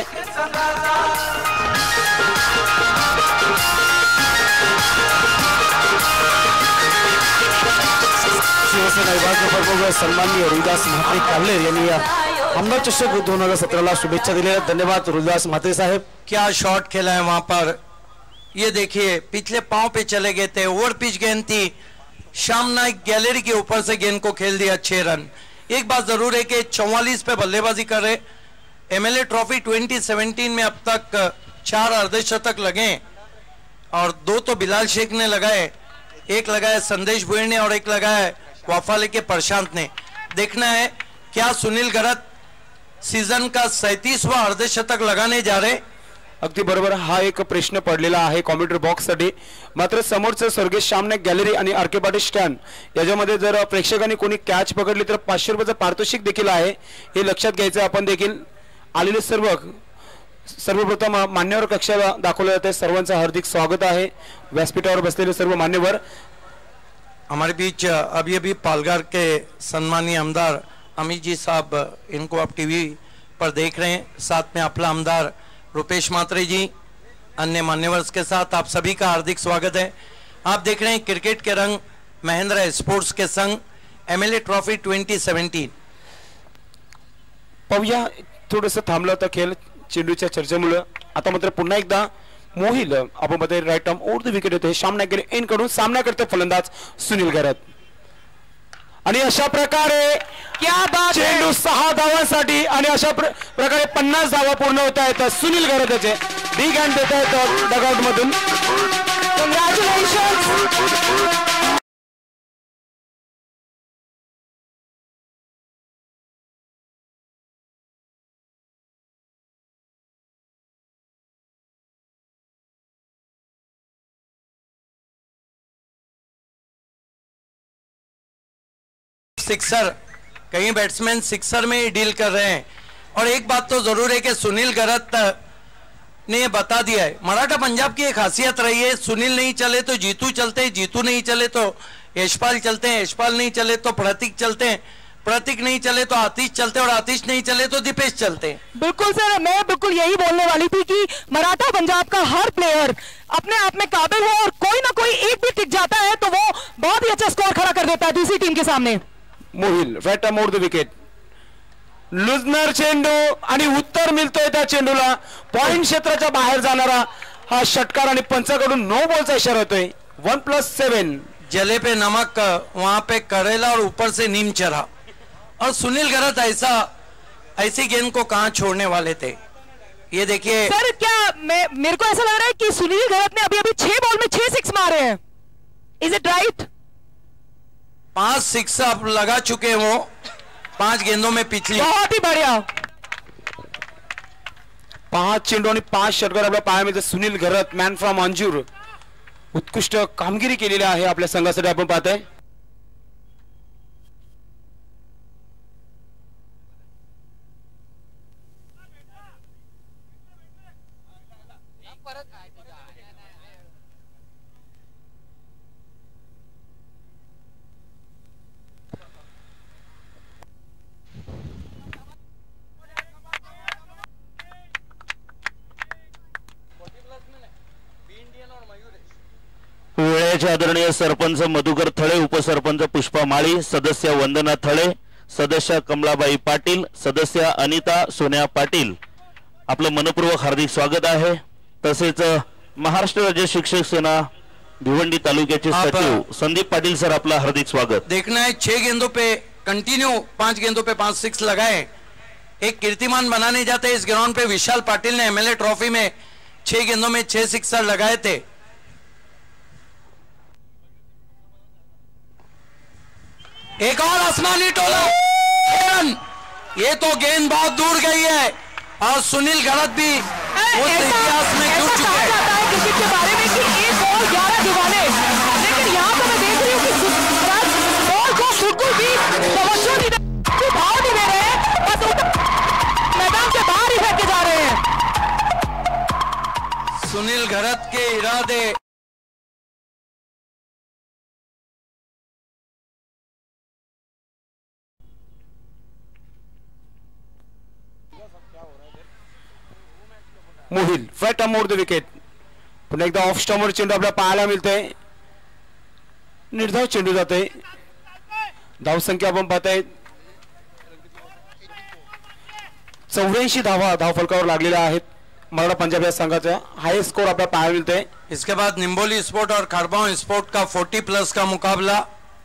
शिवसेना विभागीय प्रमुख सन्माननीय रुलदास म्हात्रे कावलेर यांनी आमदार चषक दोन हजार सतराला शुभेच्छा दिल्या। धन्यवाद रुलदास म्हात्रे साहेब। क्या शॉट खेला है वहां पर, ये देखिए पिछले पांव पे चले गए थे, ओवर पिच गेंद थी, श्याम नाइक गैलरी के ऊपर से गेंद को खेल दिया, छह रन। एक बात जरूर है कि चौवालीस पे बल्लेबाजी कर रहे। एमएलए ट्रॉफी ट्वेंटी सेवनटीन में अब तक चार अर्धशतक लगे और दो तो बिलाल शेख ने लगाए, एक लगाया संदेश भुईर ने और एक लगाया वाफाले के प्रशांत ने। देखना है क्या सुनील गरत सीजन का सैंतीसवां अर्धशतक लगाने जा रहे। अगदी बरोबर, हा एक प्रश्न पडलेला आहे कॉम्प्युटर बॉक्स साठी। मात्र समोरचं स्वर्गीय श्याम नाईक गॅलरी आणि आरके पाटील स्टँड याच्यामध्ये जर प्रेक्षकांनी कोणी कॅच पकडली तर पाचशे रुपयाचं पारितोषिक देखील आहे, हे लक्षात घ्यायचं। आपण देखील आलेले सर्व सर्वप्रथम मान्यवर कक्षाला दाखवले जाते, सर्वांचं हार्दिक स्वागत आहे। व्यासपीठावर बसलेले सर्व मान्यवर। हमारे बीच अभी अभी पालघर के सम्मानीय आमदार अमित जी साहब, इनको आप टीवी पर देख रहे हैं, साथ में अपना आमदार रुपेश म्हात्रे जी, अन्य मान्यवर्स के साथ आप सभी का हार्दिक स्वागत है। आप देख रहे हैं क्रिकेट के रंग महिंद्रा स्पोर्ट्स के संग एमएलए ट्रॉफी ट्वेंटी सेवनटीन। पाहूया, थोडंसं थांबलं होतं खेळ चेंडूच्या चर्चेमुळे, आता मात्र पुन्हा एकदा मोहिल आपण मध्ये right arm over the wicket येते, श्याम नाईक एन कडून सामना करते फलंदाज सुनील गरत। आणि अशा प्रकारे क्या बात चेंडू सहा धावांसाठी आणि अशा प्रकारे पन्नास धावा पूर्ण होत आहेत। सुनील गरत याचे बिग हँड देत आहेत डगआउट मधून। कंग्रॅच्युलेशन्स। सिक्सर, कई बैट्समैन सिक्सर में ही डील कर रहे हैं। और एक बात तो जरूर है कि सुनील गरत ने ये बता दिया है, मराठा पंजाब की एक खासियत रही है, सुनील नहीं चले तो जीतू चलते हैं, जीतू नहीं चले तो यशपाल चलते हैं, यशपाल नहीं चले तो प्रतीक चलते हैं, प्रतीक नहीं चले तो आतिश चलते और आतिश नहीं चले तो दीपेश चलते हैं। बिल्कुल सर, मैं बिल्कुल यही बोलने वाली थी कि मराठा पंजाब का हर प्लेयर अपने आप में काबिल है और कोई ना कोई एक भी टिक जाता है तो वो बहुत ही अच्छा स्कोर खड़ा कर देता है दूसरी टीम के सामने। Mohil right arm over the wicket, लुजनर चेंडू आणि उत्तर मिळतोय त्या चेंडूला, पॉइंट क्षेत्राच्या बाहेर जाणारा हा षटकार आणि पंचाकडून नो बॉलचा इशारा होतोय। वन प्लस सेवन, जले पे नमक वहां पे करेला और ऊपर से नीम चढ़ा। और सुनील गरत ऐसा ऐसी गेंद को कहां छोड़ने वाले थे, ये देखिए सर। क्या मैं मेरे को ऐसा लग रहा है कि सुनील गरत ने अभी अभी छह बॉल में छह सिक्स मारे हैं, इज इट राइट? पांच सिक्स अब लगा चुके हैं वो, पांच गेंदों में पिछली। बहुत ही बढ़िया। पाच चेंडू आणि पाच षटकार आपल्या पायामध्ये सुनील घरत मॅन फ्रॉम अंजूर उत्कृष्ट कामगिरी केलेली आहे आपल्या संघासाठी आपण पाहताय. वेळेचे आदरणीय सरपंच मधुकर थळे, उपसरपंच पुष्पा माळी, सदस्य वंदना थळे, सदस्य कमलाबाई पाटील, सदस्य अनिता सोन्या पाटील, आपलं मनपूर्वक हार्दिक स्वागत आहे. तसेच महाराष्ट्र राज्य शिक्षक सेना भिवंडी तालुक्याचे सचिव संदीप पाटील सर, आपलं हार्दिक स्वागत. देखना है छह गेंदों पे कंटिन्यू पांच गेंदों पे पांच सिक्स लगाए, एक कीर्तिमान बनाने जाते इस ग्राउंड पे. विशाल पाटिल ने एमएलए ट्रॉफी में छह गेंदों में छह सिक्सर लगाए थे. एक और आसमानी टोला, ये तो गेंद बहुत दूर गई है और सुनील घरत भी उस इतिहास में जुड़ चुके हैं क्रिकेट के बारे में कि एक और ग्यारह दीवाने, लेकिन यहाँ पर मैं देख रही हूँ कि बॉल को बिल्कुल भी तवज्जो नहीं दे, भाव नहीं दे रहे हैं, बस मैदान के बाहर ही फेंके जा रहे हैं. सुनील घरत के इरादे Mohil front more the wicket. पुन्हा एकदा ऑफ स्टॉमर चेंडू आपल्याला पाहायला मिळतोय. निर्धाव चेंडू जातोय. धावसंख्या आपण पाहताय चौऱ्याऐंशी धावा धावफलकावर लागलेल्या आहेत मराठा पंजाब या संघाचा. हाईएस्ट स्कोर आपल्याला पाहायला मिळतोय. इसके बाद निम्बोली स्पोर्ट और खारबांव स्पोर्ट का चालीस प्लस का मुकाबला.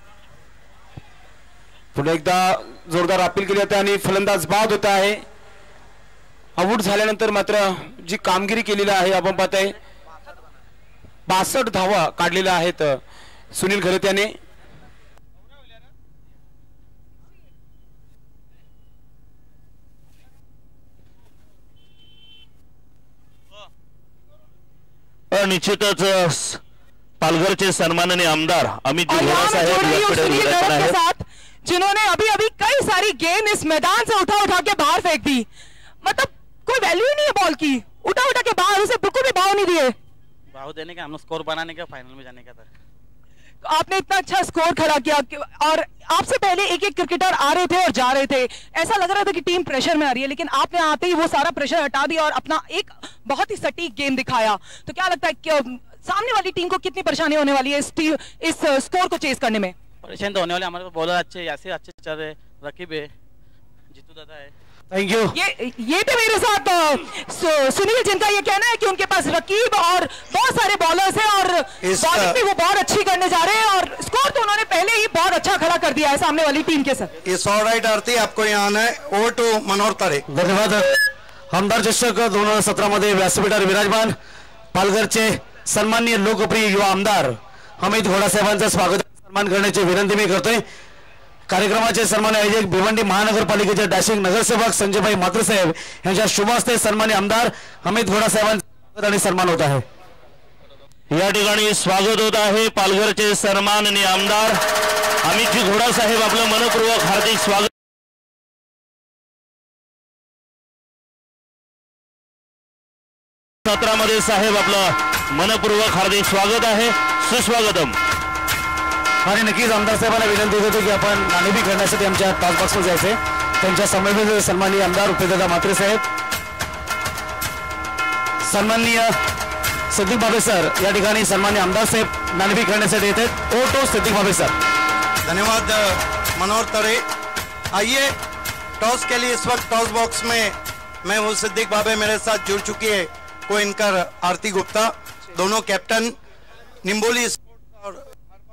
पुन्हा एकदा जोरदार अपील केली जाते आणि फलंदाज बाद होत आहे. आउट झाल्यानंतर मात्र जी कामगिरी केलेली आहे आपण पाहताय बासष्ट धावा काढलेल्या आहेत सुनील घरत याने. निश्चितच पालघरचे सन्माननीय आमदार अमित जी घोड़ा साहेब, जिन्होंने अभी अभी कई सारी गेंद इस मैदान से उठा उठा के बाहर फेंक दी. मतलब कोई वैल्यू ही नहीं है बॉल की, उठा उठा के बाहर, उसे बिल्कुल भी भाव नहीं दिए. भाव देने का, हम स्कोर बनाने का, फाइनल में जाने का था. तो आपने इतना अच्छा स्कोर खड़ा किया और आपसे पहले एक एक क्रिकेटर आ रहे थे और जा रहे थे. ऐसा लग रहा था कि टीम प्रेशर में आ रही है, लेकिन आपने आते ही वो सारा प्रेशर हटा दिया और अपना एक बहुत ही सटीक गेम दिखाया. तो क्या लगता है कि सामने वाली टीम को कितनी परेशानी होने वाली है इस टीम इस स्कोर को चेस करने में? परेशानी तो होने वाले, हमारे बॉलर अच्छे ऐसे अच्छे चल रहे, रकीब है, जीतू दादा है. Thank you. ये ये भी मेरे साथ सु, सुनील, जिनका ये कहना है कि उनके पास रकीब और बहुत सारे बॉलर्स हैं और बॉलिंग भी वो बहुत अच्छी करने जा रहे हैं और स्कोर तो उन्होंने पहले ही बहुत अच्छा खड़ा कर दिया है सामने वाली टीम के साथ. ये सौ राइट आरती आपको यहाँ आना है. ओवर टू मनोहर तरे. धन्यवाद. आमदार चषक दोन हजार सतरा मध्ये व्यासपीठावर विराजमान पालघरचे सन्माननीय लोकप्रिय युवा आमदार अमित घोड़ा साहेबांचं स्वागत सन्मान करण्याची विनंती मी करतोय. कार्यक्रमाचे सन्मान आयोजक भिवंडी महानगरपालिकेचे डॅशिंग नगरसेवक संजयभाई मात्रे साहेब यांच्या शुभ हस्ते सन्माननीय आमदार अमित घोड़ा साहेबांचा आणि सन्मान होत आहे. या ठिकाणी स्वागत होत आहे पालघरचे सन्माननीय आमदार अमितजी घोड़ा साहेब, आपलं मनपूर्वक हार्दिक स्वागत. सत्रामध्ये साहेब आपलं मनपूर्वक हार्दिक स्वागत आहे, सुस्वागतम. आणि नक्कीच आमदार साहेबांना विनंती करतो की आपण नाणेफी खेळण्यासाठी आमच्या टॉस बॉक्सवर जायचे. त्यांच्या समवेत सन्माननीय आमदार उपेंद्रदा मात्रे साहेब, सन्माननीय सिद्दीक बाबे सर या ठिकाणी सन्माननीय आमदार साहेब नाणेफी खेळण्यासाठी येत आहेत. ओ टो सिद्दीक बाबे सर. धन्यवाद मनोहर तरे. आइए टॉस के लिए इस वक्त टॉस बॉक्स में मैं वो सिद्दीक बाबे मेरे साथ जुड़ चुकी है, को इनकर आरती गुप्ता, दोनों कैप्टन निम्बोली और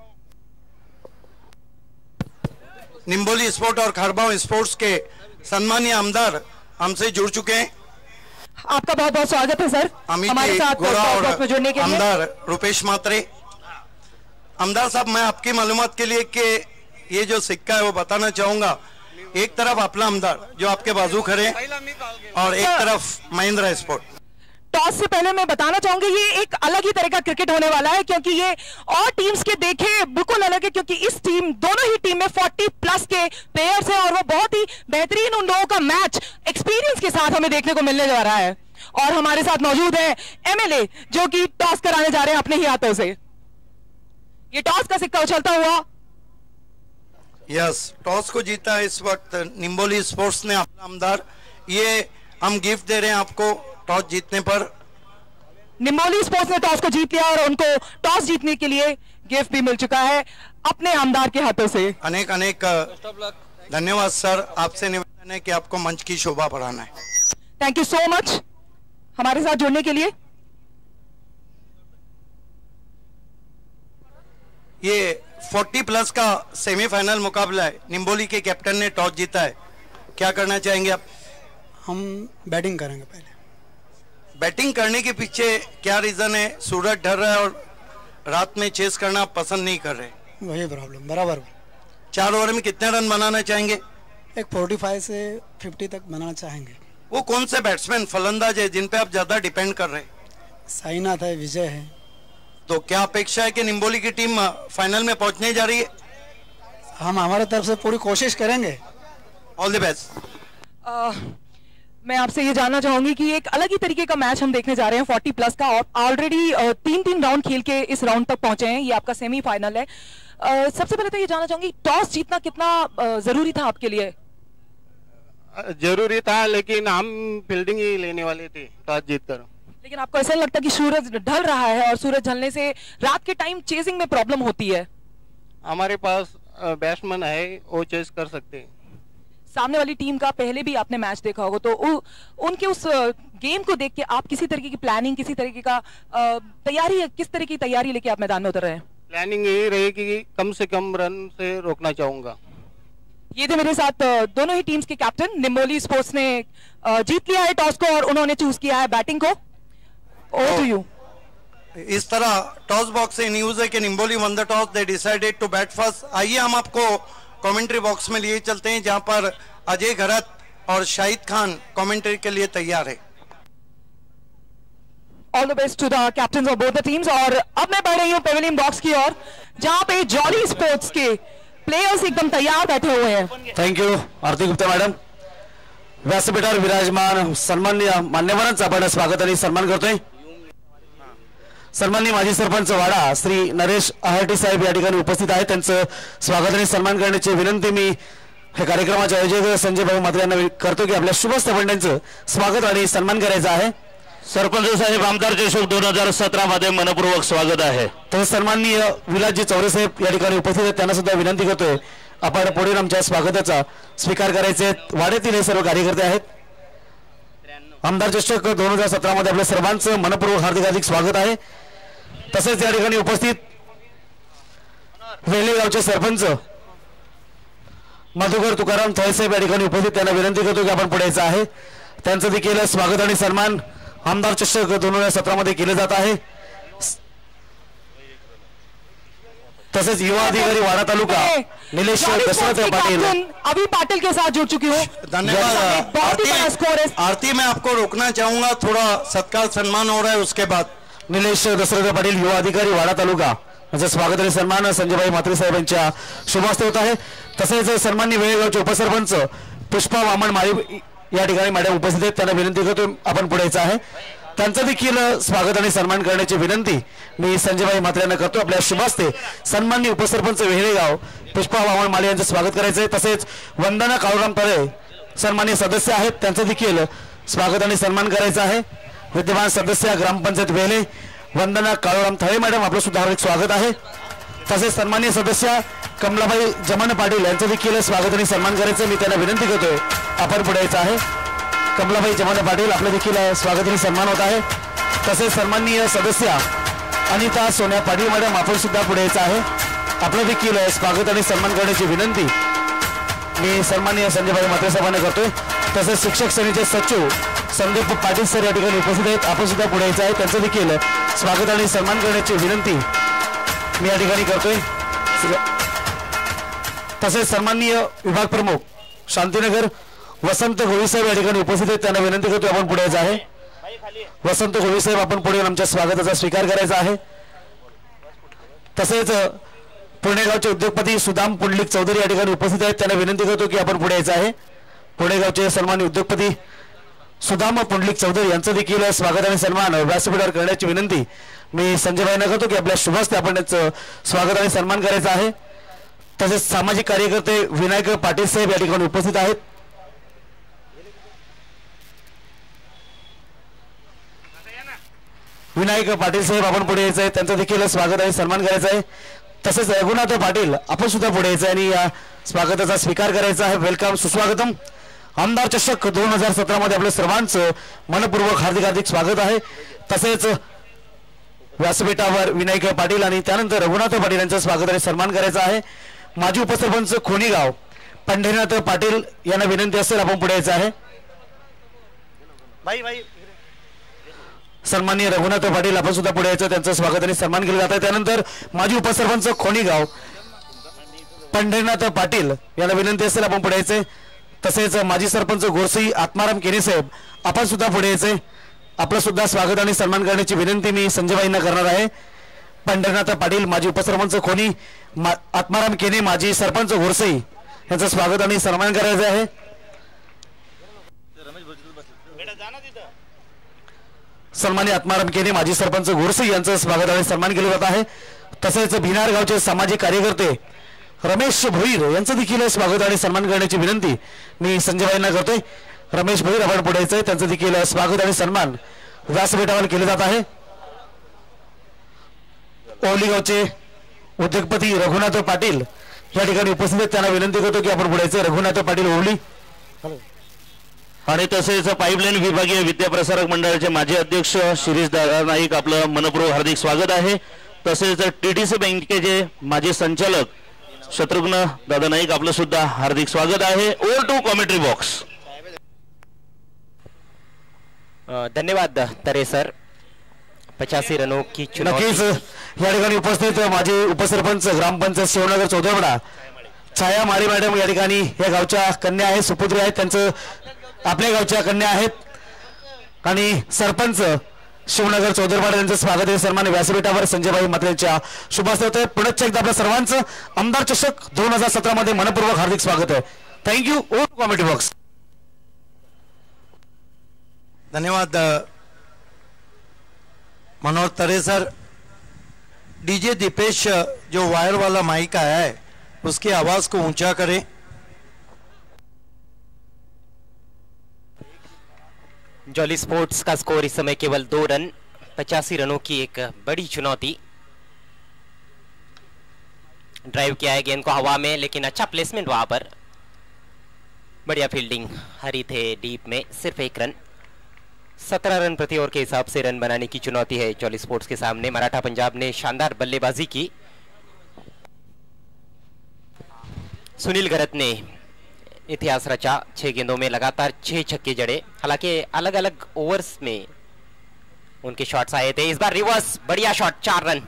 निम्बोली स्पोर्ट और खारबांव स्पोर्ट्स के सन्माननीय आमदार हमसे जुड़ चुके हैं. आपका बहुत बहुत स्वागत है सर हमारे साथ और जुड़ने के लिए. आमदार रुपेश मात्रे. आमदार साहब, मैं आपकी मालूमात के लिए कि ये जो सिक्का है वो बताना चाहूंगा. एक तरफ अपना आमदार जो आपके बाजू खड़े और एक तरफ महिंद्रा स्पोर्ट। टॉस से पहले मैं बताना चाहूंगी ये एक अलग ही तरह का क्रिकेट होने वाला है, क्योंकि ये और टीम्स के देखे बिल्कुल अलग है, क्योंकि इस टीम दोनों ही टीम में चालीस प्लस के प्लेयर्स हैं और वो बहुत ही बेहतरीन उन लोगों का मैच एक्सपीरियंस के साथ हमें देखने को मिलने जा रहा है। और हमारे साथ मौजूद है एमएलए जो कि टॉस कराने जा रहे हैं अपने ही हाथों से। ये टॉस का सिक्का उछलता हुआ। यस, टॉस को जीता है इस वक्त निम्बोली स्पोर्ट्स ने अपना आमदार। ये हम गिफ्ट दे रहे हैं आपको टॉस जीतने पर। निम्बोली स्पोर्ट्स ने टॉस को जीत लिया और उनको टॉस जीतने के लिए गिफ्ट भी मिल चुका है अपने आमदार के हाथों से। अनेक अनेक धन्यवाद सर, आपसे निवेदन है कि आपको मंच की शोभा बढ़ाना है। थैंक यू सो मच हमारे साथ जुड़ने के लिए। ये चालीस प्लस का सेमीफाइनल मुकाबला है। निम्बोली के कैप्टन ने टॉस जीता है, क्या करना चाहेंगे आप? हम बैटिंग करेंगे पहले। बैटिंग करने के पीछे क्या रीजन है? सूरज ढल रहा है और रात में चेस करना पसंद नहीं कर रहे। वही प्रॉब्लम बराबर। चार ओवर में कितने रन बनाना चाहेंगे? एक पैंतालीस से पचास तक बनाना चाहेंगे। वो कौन से बैट्समैन फलंदाज है जिन पे आप ज्यादा डिपेंड कर रहे हैं? साईनाथ है, विजय है। तो क्या अपेक्षा है कि निम्बोली की टीम फाइनल में पहुंचने जा रही है? हम हमारे तरफ से पूरी कोशिश करेंगे। All the best. मैं आपसे ये जानना चाहूंगी कि एक अलग ही तरीके का मैच हम देखने जा रहे हैं चालीस प्लस का, और ऑलरेडी तीन तीन राउंड खेल के इस राउंड तक पहुंचे हैं। ये आपका सेमीफाइनल है। uh, सबसे पहले तो ये जानना चाहूंगी टॉस जीतना कितना uh, जरूरी था आपके लिए? जरूरी था, लेकिन हम फील्डिंग ही लेने वाले थे टॉस जीतकर। लेकिन आपको ऐसा लगता है कि सूरज ढल रहा है और सूरज ढलने से रात के टाइम चेजिंग में प्रॉब्लम होती है? हमारे पास बैट्समैन है, वो चेस कर सकते हैं। सामने वाली टीम का पहले भी आपने मैच देखा होगा, तो उ, उनके उस गेम को देख के आप किसी तरीके की प्लानिंग, किसी तरीके का तैयारी, किस तरह की तैयारी लेके आप मैदान में उतर रहे हैं? प्लानिंग यही रहेगी कि कम से कम रन से रोकना चाहूंगा। ये थे मेरे साथ दोनों ही टीम्स के कैप्टन। निम्बोली स्पोर्ट्स ने जीत लिया है टॉस को और उन्होंने चूज किया है बैटिंग को। Over to you. इस तरह टॉस बॉक्स से न्यूज है कि Nimboli won the toss, they decided to bat first. आइए हम आपको कमेंट्री बॉक्स में लिए चलते हैं जहां पर अजय घरत और शाहिद खान कमेंट्री के लिए तैयार है। All the best to the captains of both the teams. और अब मैं बढ़ रही हूँ पेविलियन बॉक्स की ओर, जहां पे जॉली स्पोर्ट्स के प्लेयर्स एकदम तैयार बैठे हुए हैं। Thank you Aarti Gupta madam. व्यासपीठावर विराजमान सन्माननीय मान्यवरांचं आपण स्वागत आणि सन्मान करतोय। सन्माननीय माजी सरपंच वाडा श्री नरेश आहाटी साहेब या ठिकाणी उपस्थित आहेत, त्यांचं स्वागत आणि सन्मान करण्याची विनंती मी हे कार्यक्रमाचे आयोजक संजय भाऊ मात्रे यांना करतो की आपल्या शुभस्थ मंडळांचं स्वागत आणि सन्मान करायचा आहे। सरपंच साहेब आमदार चषक दोन हजार सतरा मध्ये मनपूर्वक स्वागत आहे। तर सन्माननीय विलासजी चौरे साहेब या ठिकाणी उपस्थित आहेत, त्यांना सुद्धा विनंती करतोय आपण पुढे आमच्या स्वागताचा स्वीकार करायचे। वाड्यातील हे सर्व कार्यकर्ते आहेत। आमदार चषक दोन हजार सतरा मध्ये आपल्या सर्वांचं मनपूर्वक हार्दिक हार्दिक स्वागत आहे। तसेच या ठिकाणी उपस्थित वेले गावचे सरपंच मधुकर तुकाराम थळसाहेब या ठिकाणी उपस्थित, त्यांना विनंती करतो की आपण पुढे यायचं आहे। त्यांचं देखील स्वागत आणि सन्मान आमदार चषक दोन हजार सतरा मध्ये केले जात आहे। तसेच युवा अधिकारी वाडा तालुका निलेश दशरथ पाटिल, अभी पाटिल के साथ जुड़ चुकी हूँ। धन्यवाद आरती। आरती मैं आपको रोकना चाहूंगा, थोड़ा सत्कार सम्मान हो रहा है, उसके बाद निलेश दशरथ पाटील युवा अधिकारी वाडा तालुका यांचं स्वागत आणि सन्मान संजयभाई म्हात्रे साहेब यांच्या शुभ हस्ते होत आहे। तसेच सन्माननीय वेळेगावचे उपसरपंच पुष्पा वामन माळी या ठिकाणी मॅडम उपस्थित आहेत, त्यांना विनंती करतो आपण पुढे यायचं आहे। त्यांचं देखील स्वागत आणि सन्मान करण्याची विनंती मी संजयभाई म्हात्रे यांना करतो। आपल्या शुभ हस्ते सन्माननीय उपसरपंच वेळेगाव पुष्पा वामन माळी यांचं स्वागत करायचं आहे। तसेच वंदना काळूराम तळे सन्माननीय सदस्य आहेत, त्यांचं देखील स्वागत आणि सन्मान करायचं आहे। विद्यमान सदस्य ग्रामपंचायत वेले वंदना काळूराम थळे मॅडम, आपलं सुद्धा हार्दिक स्वागत आहे। तसेच सन्माननीय सदस्य कमलाबाई जमन पाटील यांचं देखील स्वागत आणि सन्मान करायचं, मी त्यांना विनंती करतोय आपण पुढे यायचं आहे। कमलाबाई जमन पाटील आपलं देखील स्वागत आणि सन्मान होत आहे। तसेच सन्माननीय सदस्य अनिता सोन्या पाटील मॅडम, आपण सुद्धा पुढे यायचं आहे, आपलं देखील स्वागत आणि सन्मान करण्याची विनंती मी सन्माननीय संजयभाई म्हात्रे साहेबांना करतोय। तसेच शिक्षक सेनेचे सचिव संदीप पाटील सर या ठिकाणी उपस्थित आहेत, आपण सुद्धा पुढे यायचं आहे, त्यांचं देखील स्वागत आणि सन्मान करण्याची विनंती मी या ठिकाणी करतोय। तसेच सन्माननीय विभाग प्रमुख शांतीनगर वसंत गोविसाहेब या ठिकाणी उपस्थित आहेत, त्यांना विनंती करतो आपण पुढे यायचं आहे. वसंत गोविसाहेब आपण पुढे आमच्या स्वागताचा स्वीकार करायचा आहे. तसेच पुणेगावचे उद्योगपती सुदाम पुंडलिक चौधरी या ठिकाणी उपस्थित आहेत, त्यांना विनंती करतो की आपण पुढे यायचं आहे. पुणेगावचे सन्माननीय उद्योगपती सुदाम पुंडलिक चौधरी यांचं देखील स्वागत आणि सन्मान व्यासपीठावर करण्याची विनंती मी संजय भाईंना करतो की आपल्या शुभ हस्ते आपण याचं स्वागत आणि सन्मान करायचा आहे. तसेच सामाजिक कार्यकर्ते विनायक पाटील साहेब या ठिकाणी उपस्थित आहेत. विनायक पाटील साहेब आपण पुढे यायचं आहे, त्यांचं देखील स्वागत आणि सन्मान करायचा आहे. तसेच रघुनाथ पाटील आपण सुद्धा पुढे यायचं आणि या स्वागताचा स्वीकार करायचा आहे. वेलकम, सुस्वागतम. आमदार चषक दोन हजार सतरा मध्ये आपल्या सर्वांचं मनपूर्वक हार्दिक हार्दिक स्वागत आहे. तसेच व्यासपीठावर विनायक पाटील आणि त्यानंतर रघुनाथ पाटील यांचं स्वागत आणि सन्मान करायचा आहे. माजी उपसरपंच खोनीगाव पंढरीनाथ पाटील यांना विनंती असेल आपण पुढे यायचं आहे. सन्माननीय रघुनाथ पाटील आपण सुद्धा पुढे यायचं, त्यांचं स्वागत आणि सन्मान केलं जात आहे. त्यानंतर माजी उपसरपंच खोनीगाव पंढरीनाथ पाटील यांना विनंती असेल आपण पुढे यायचे. तसेच माजी सरपंच गोरसी आत्माराम केने साहेब आपण सुद्धा पुढे यायचे, आपलं सुद्धा स्वागत आणि सन्मान करण्याची विनंती मी संजयबाईंना करणार आहे. पंढरीनाथ पाटील माजी उपसरपंच खोनी, आत्माराम केने माजी सरपंच गोरसई यांचं स्वागत आणि सन्मान करायचं आहे. सन्माननीय आत्माराम केने माजी सरपंच गोरसई यांचं स्वागत आणि सन्मान केलं जात आहे. तसेच भिनार गावचे सामाजिक कार्यकर्ते रमेश भोईर यांचं देखील स्वागत आणि सन्मान करण्याची विनंती मी संजयबाईंना करतोय. रमेश भोईर आपण पुढे यायचंय, त्यांचं देखील स्वागत आणि सन्मान व्यासपीठावर केले जात आहे. ओवली गावचे उद्योगपती रघुनाथ पाटील या ठिकाणी उपस्थित आहेत, त्यांना विनंती करतो की आपण पुढे यायचंय. रघुनाथ पाटील ओवली. आणि तसेच पाईपलाईन विभागीय विद्याप्रसारक मंडळाचे माजी अध्यक्ष शिरीष दादा नाईक आपलं मनपूर्वक हार्दिक स्वागत आहे. तसेच टीडीसी बँकेचे माजी संचालक शत्रुघ्न दादा नाईक आपलं सुद्धा हार्दिक स्वागत आहे. Over to commentary box. धन्यवाद तरे सर. पचासी रनों की नक्कीच या ठिकाणी उपस्थित माजी उपसरपंच ग्रामपंचायत शिवनगर चौधरवाडा छाया माळी मॅडम या ठिकाणी या गावच्या कन्या आहेत, सुपुत्री आहेत, त्यांचं आपल्या गावच्या कन्या आहेत. आणि सरपंच शिवनगर चौधरवाडा यांचं स्वागत आहे. सन्मान व्यासपीठावर संजयभाई मात्रेंच्या शुभ हस्ते होते. पुनश्च एकदा आपल्या सर्वांचं आमदार चषक दोन हजार सतरा मध्ये मनपूर्वक हार्दिक स्वागत आहे. Thank you. Over to commentary box. धन्यवाद मनोहर तरे सर. डीजे दीपेश जो वायर वाला माइक आया है उसकी आवाज को ऊंचा करें. जॉली स्पोर्ट्स का स्कोर इस समय केवल दो रन. पचासी रनों की एक बड़ी चुनौती. ड्राइव किया है गेंद को हवा में, लेकिन अच्छा प्लेसमेंट वहां पर. बढ़िया फील्डिंग. हरी थे डीप में, सिर्फ एक रन. सत्रह रन प्रति ओवर के हिसाब से रन बनाने की चुनौती है जॉली स्पोर्ट्स के सामने. मराठा पंजाब ने शानदार बल्लेबाजी की. सुनील गरत ने इतिहास रचा. छह गेंदों में लगातार छह छक्के जड़े. हालांकि अलग अलग ओवर्स में उनके शॉट्स आए थे. इस बार रिवर्स, बढ़िया शॉट, चार रन.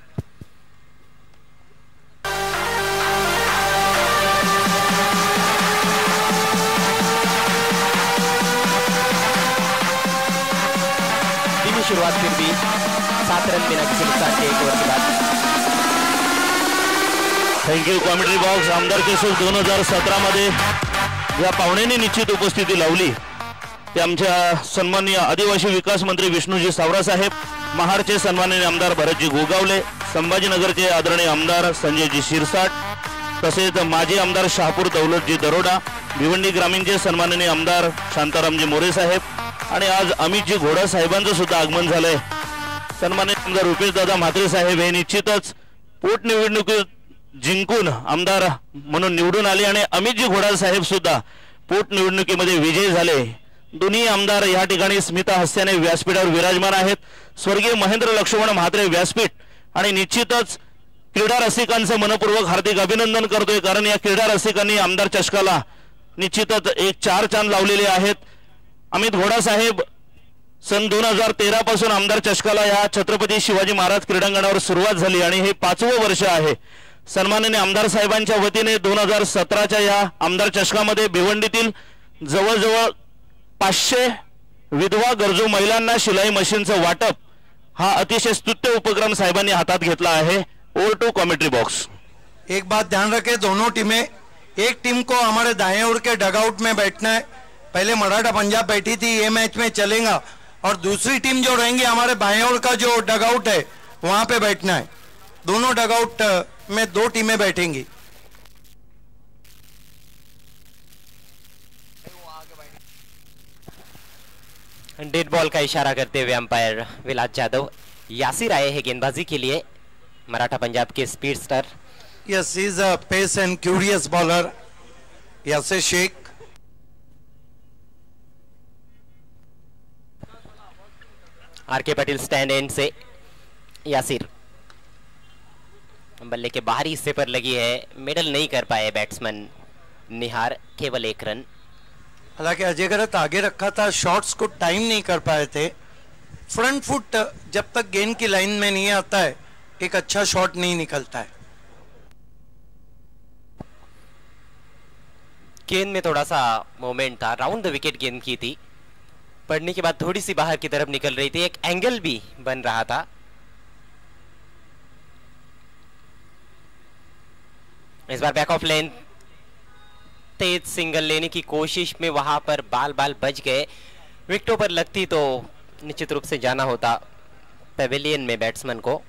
धीमी शुरुआत फिर भी सात रन बिना किसी नुकसान के एक ओवर के बाद. थँक्यू. Commentary box. आमदार चषक दोन हजार सतरा मध्ये या पाहुण्यांनी निश्चित उपस्थिती लावली ते आमच्या सन्माननीय आदिवासी विकास मंत्री विष्णूजी सावरा साहेब, महाडचे सन्माननीय आमदार भरतजी गोगावले, संभाजीनगरचे आदरणीय आमदार संजयजी शिरसाट, तसेच माजी आमदार शहापूर दौलतजी दरोडा, भिवंडी ग्रामीणचे सन्माननीय आमदार शांतारामजी मोरे साहेब आणि आज अमितजी घोडा साहेबांचं सुद्धा आगमन झालंय. सन्माननीय आमदार रुपेश दादा म्हात्रे साहेब हे निश्चितच पोटनिवडणुकीत जिंकून आमदार म्हणून निवडून आले आणि अमितजी घोडा साहेब सुद्धा पोटनिवडणुकीमध्ये विजयी झाले. दोन्ही आमदार या ठिकाणी स्मिता हास्याने व्यासपीठावर विराजमान आहेत. स्वर्गीय महेंद्र लक्ष्मण म्हात्रे व्यासपीठ. आणि निश्चितच क्रीडा रसिकांचं मनपूर्वक हार्दिक अभिनंदन करतोय, कारण या क्रीडा रसिकांनी आमदार चषकाला निश्चितच एक चार चांद लावलेले आहेत. अमित घोडा साहेब सन दोन हजार तेरा पासून आमदार चषकाला या छत्रपती शिवाजी महाराज क्रीडांगणावर सुरुवात झाली आणि हे पाचवं वर्ष आहे. सन्माननीय आमदार साहेबांच्या वतीने दोन हजार सतराच्या या आमदार चषकामध्ये भिवंडीतील जवळजवळ पाचशे विधवा गरजू महिलांना शिलाई मशीनचं वाटप हा अतिशय स्तुत्य उपक्रम साहेबांनी हातात घेतला आहे. Over to commentary box. एक बात ध्यान रखें, दोनों टीमें, एक टीम को हमारे दाएं ओर के डगआउट में बैठना है. पहले मराठा पंजाब बैठी थी, ये मैच में चलेगा. और दूसरी टीम जो रहेंगी हमारे बाएं ओर का जो डगआउट है वहां पे बैठना है. दोनों डगआउट में दो टीमें बैठेंगी. डेड बॉल का इशारा करते हुए अंपायर विलास यादव. यासिर आए हैं गेंदबाजी के लिए, मराठा पंजाब के speed star. Yes, he is a pace and curious bowler Yasir Shaikh. R K Patel stand and से यासिर बल्ले के बाहरी हिस्से पर लगी है, मिडल नहीं कर पाए बैट्समैन निहार, केवल एक रन. हालांकि अजय गरत आगे रखा था, शॉट्स को टाइम नहीं कर पाए थे. फ्रंट फुट जब तक गेंद की लाइन में नहीं आता है एक अच्छा शॉट नहीं निकलता है. गेंद में थोड़ा सा मोमेंट था, राउंड द विकेट गेंद की थी, पड़ने के बाद थोड़ी सी बाहर की तरफ निकल रही थी, एक एंगल भी बन रहा था. इस बार बैक ऑफ लेन तेज सिंगल लेने की कोशिश में वहां पर बाल बाल बच गए. विकेटों पर लगती तो निश्चित रूप से जाना होता पेविलियन में बैट्समैन को.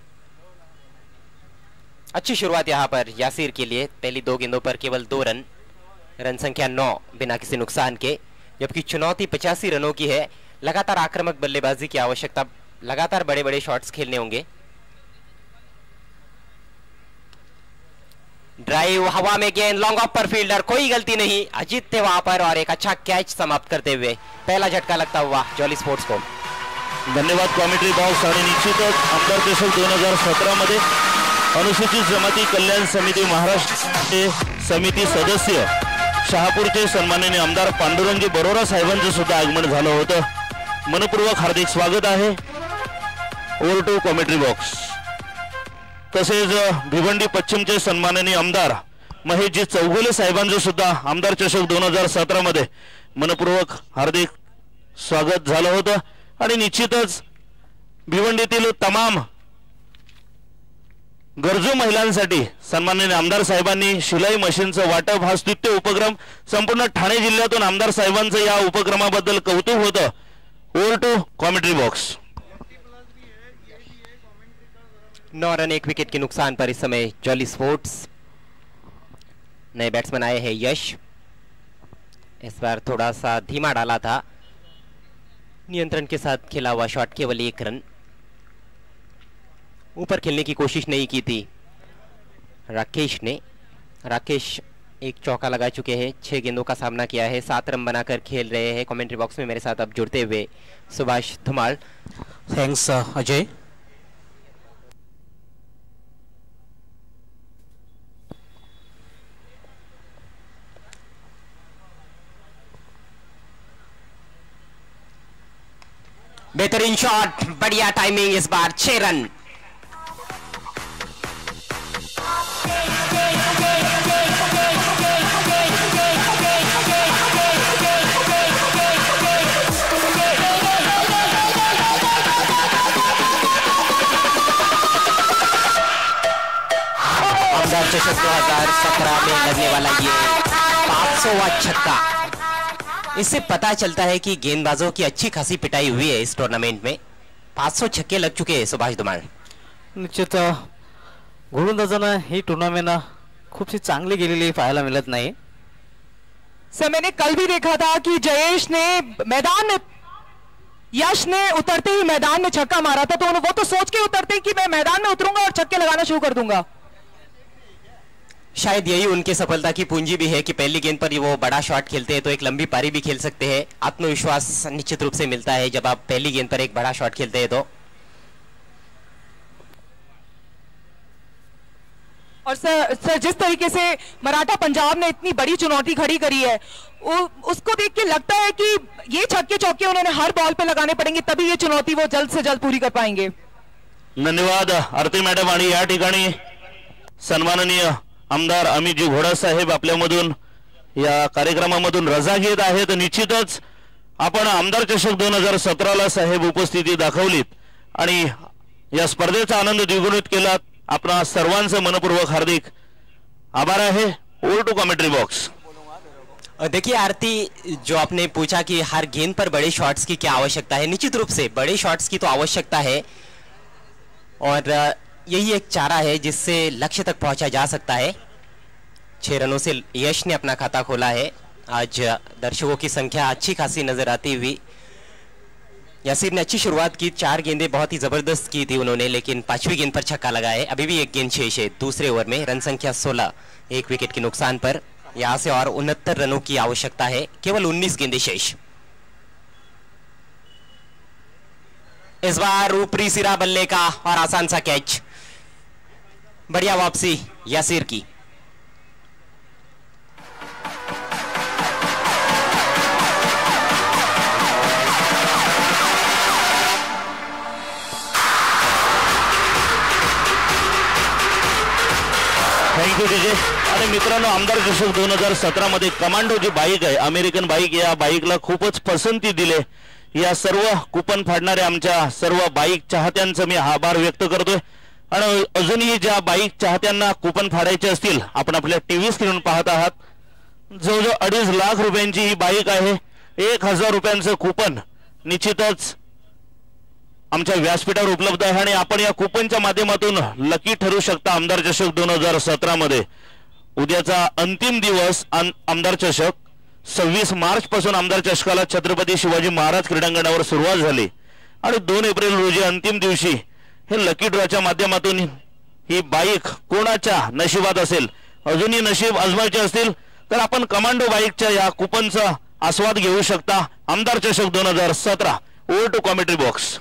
अच्छी शुरुआत यहां पर यासिर के लिए, पहली दो गेंदों पर केवल दो रन, रन संख्या नौ बिना किसी नुकसान के, जबकि चुनौती पचासी रनों की है. लगातार आक्रामक बल्लेबाजी की आवश्यकता, लगातार बड़े बड़े शॉट्स खेलने होंगे. ड्राइव हवा में गेंद, लॉन्ग ऑफ पर फील्डर, कोई गलती नहीं, अजीत थे वहां पर और एक अच्छा कैच समाप्त करते हुए पहला झटका लगता हुआ जॉली स्पोर्ट्स को. धन्यवाद कॉमेंट्री बॉक्स. आणि निश्चितच आमदार चषक दोन हजार सतरा मध्ये अनुसूचित जमाती कल्याण समिती महाराष्ट्र समिती सदस्य शहापूरचे सन्माननीय आमदार पांडुरंगी बरोरा साहेबांचं सुद्धा आगमन झालं होतं. मनपूर्वक हार्दिक स्वागत आहे. Over to commentary box. तसेच भिवंडी पश्चिमचे सन्माननीय आमदार महेशजी चौगुले साहेबांचं सुद्धा आमदार चषक दोन हजार सतरा मध्ये मनपूर्वक हार्दिक स्वागत झालं होतं. आणि निश्चितच भिवंडीतील तमाम गरजू महिलांसाठी सन्माननीय आमदार साहेबांनी शिलाई मशीनचं वाटप हा स्तुत्य उपक्रम, संपूर्ण ठाणे जिल्ह्यातून आमदार साहेबांचं या उपक्रमाबद्दल कौतुक होतं. Over to commentary box. नौ रन एक विकेट के नुकसान पर इस समय जॉली स्पोर्ट्स. नए बैट्समैन आए हैं यश, इस बार थोड़ा सा धीमा डाला था, नियंत्रण के साथ खेला हुआ शॉट, केवल एक रन. ऊपर खेलने की कोशिश नहीं की थी राकेश ने. राकेश एक चौका लगा चुके हैं, छह गेंदों का सामना किया है, सात रन बनाकर खेल रहे हैं. कमेंट्री बॉक्स में मेरे साथ अब जुड़ते हुए सुभाष धुमाल. थैंक्स अजय. बेहतरीन शॉट, बढ़िया टाइमिंग, इस बार छह रन. आमदार चषक दो हजार सत्रह में लगने वाला ये पांच सौवां छक्का, इससे पता चलता है कि गेंदबाजों की अच्छी खासी पिटाई हुई है इस टूर्नामेंट में. पाच सौ छक्के लग चुके हैं सुभाष धुमाळ. निश्चित गोलंदाजांना ही टूर्नामेंट खूप सी चांगली गेलेली पाहायला मिळत नाही. सर मैंने कल भी देखा था कि जयेश ने मैदान में, यश ने उतरते ही मैदान में छक्का मारा था, तो वो तो सोच के उतरते कि मैं मैदान में उतरूंगा और छक्के लगाना शुरू कर दूंगा. शायद यही उनके सफलता की पूंजी भी है कि पहली गेंद पर वो बड़ा शॉट खेलते हैं तो एक लंबी पारी भी खेल सकते हैं. आत्मविश्वास निश्चित रूप से मिलता है जब आप पहली गेंद पर एक बड़ा शॉट खेलते हैं तो. और सर सर जिस तरीके से मराठा पंजाब ने इतनी बड़ी चुनौती खड़ी करी है, वो उसको देख के लगता है कि ये छक्के चौके उन्होंने हर बॉल पे लगाने पड़ेंगे, तभी ये चुनौती वो जल्द से जल्द पूरी कर पाएंगे. धन्यवाद आरती मॅडम. आणि या ठिकाणी सन्माननीय आमदार अमितजी घोडा साहेब आपल्यामधून या कार्यक्रमामधून रजा घेत आहेत. निश्चितच आपण आमदार चषक दोन हजार सतराला साहेब उपस्थिती दाखवलीत आणि या स्पर्धेचा आनंद द्विगुणित केला. आपणा सर्वांचं मनपूर्वक हार्दिक आभार आहे. Over to commentary box. देखिए आरती, जो आपने पूछा कि हर गेंद पर बड़े शॉट्स की क्या आवश्यकता है, निश्चित रूप से बड़े शॉट्स की तो आवश्यकता है और यही एक चारा है जिससे लक्ष्य तक पहुंचा जा सकता है. छह रनों से यश ने अपना खाता खोला है. आज दर्शकों की संख्या अच्छी खासी नजर आती हुई. यासिर ने अच्छी शुरुआत की, चार गेंदें बहुत ही जबरदस्त की थी उन्होंने, लेकिन पांचवी गेंद पर छक्का लगा है. अभी भी एक गेंद शेष है दूसरे ओवर में. रन संख्या सोलह, एक विकेट के नुकसान पर. यहां से और उनहत्तर रनों की आवश्यकता है, केवल उन्नीस गेंदें शेष. इस बार ऊपरी सिरा बल्ले का और आसान सा कैच. बढ़िया वापसी यासिर की. Thank you DJ. आणि मित्रांनो, आमदार चषक दोन हजार सतरा मध्ये कमांडो जी बाईक आहे, अमेरिकन बाईक, या बाईकला खूपच पसंती दिले. या सर्व कुपन फाडणाऱ्या आमच्या सर्व बाईक चाहत्यांचं मी आभार व्यक्त करतोय. आणि अजूनही ज्या बाईक चाहत्यांना कुपन फाडायचे असतील, आपण आपल्या टीव्ही स्क्रीन पाहत आहात. जवळजवळ अडीच लाख रुपयांची ही बाईक आहे. एक हजार रुपयांचं कुपन निश्चितच आमच्या व्यासपीठावर उपलब्ध आहे आणि आपण या कुपनच्या माध्यमातून लकी ठरू शकता आमदार चषक दोन हजार सतरा मध्ये. उद्याचा अंतिम दिवस आमदार चषक. सव्वीस मार्च पासून आमदार चषकाला छत्रपती शिवाजी महाराज क्रीडांगणावर सुरुवात झाली आणि दोन एप्रिल रोजी अंतिम दिवशी हे लकी ड्रॉच्या माध्यमातून ही बाईक कोणाच्या नशिबात असेल. अजूनही नशीब आजमायचे असतील तर आपण कमांडो बाईकच्या या कुपनचा आस्वाद घेऊ शकता. आमदार चषक दोन हजार सतरा. Over to commentary box.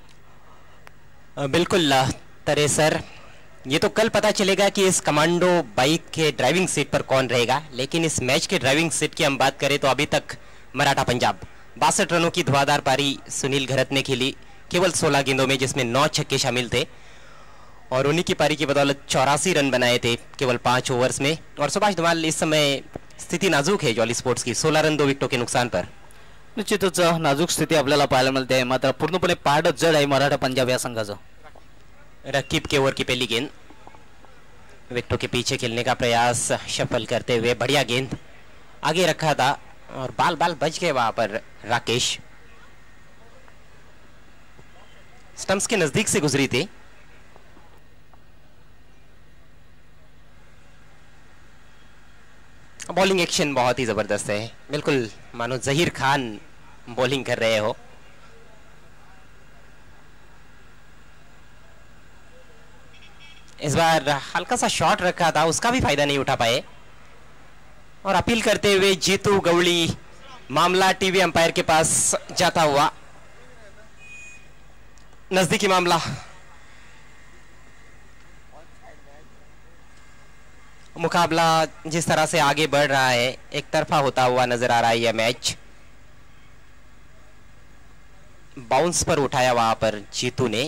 बिल्कुल तरे सर, ये तो कल पता चलेगा कि इस कमांडो बाइक के ड्राइविंग सीट पर कौन रहेगा, लेकिन इस मैच के ड्राइविंग सीट की हम बात करें तो अभी तक मराठा पंजाब बासठ रनों की धुआंधार पारी सुनील घरत ने खेली, केवल सोलह गेंदों में, जिसमें नौ छक्के शामिल थे और उन्हीं की पारी की बदौलत चौरासी रन बनाए थे केवल पाँच ओवर्स में. और सुभाष धुमाल, इस समय स्थिति नाजुक है जॉली स्पोर्ट्स की, सोलह रन दो विकेटों के नुकसान पर. निश्चितच नाजूक स्थिती आपल्याला पाहायला मिळते आहे, मात्र पूर्णपणे पाड जड आहे मराठा पंजाब या संघाचं. रकीब के ओवर की पहली गेंद, विकेटों के पीछे खेलने का प्रयास शफल करते हुए, बढ़िया गेंद आगे रखा था और बाल बाल बच गए वहां पर. राकेश स्टंप्स के नजदीक से गुजरी थी. बॉलिंग एक्शन बहुत ही जबरदस्त है, बिल्कुल मानो जहीर खान बॉलिंग कर रहे हो. इस बार हल्का सा शॉट रखा था, उसका भी फायदा नहीं उठा पाए और अपील करते हुए जीतू गवली, मामला टीवी अंपायर के पास जाता हुआ. नजदीकी मामला, मुकाबला जिस तरह से आगे बढ़ रहा है, एक तरफा होता हुआ नजर आ रहा है यह मैच. बाउंस पर उठाया वहां पर जीतू ने.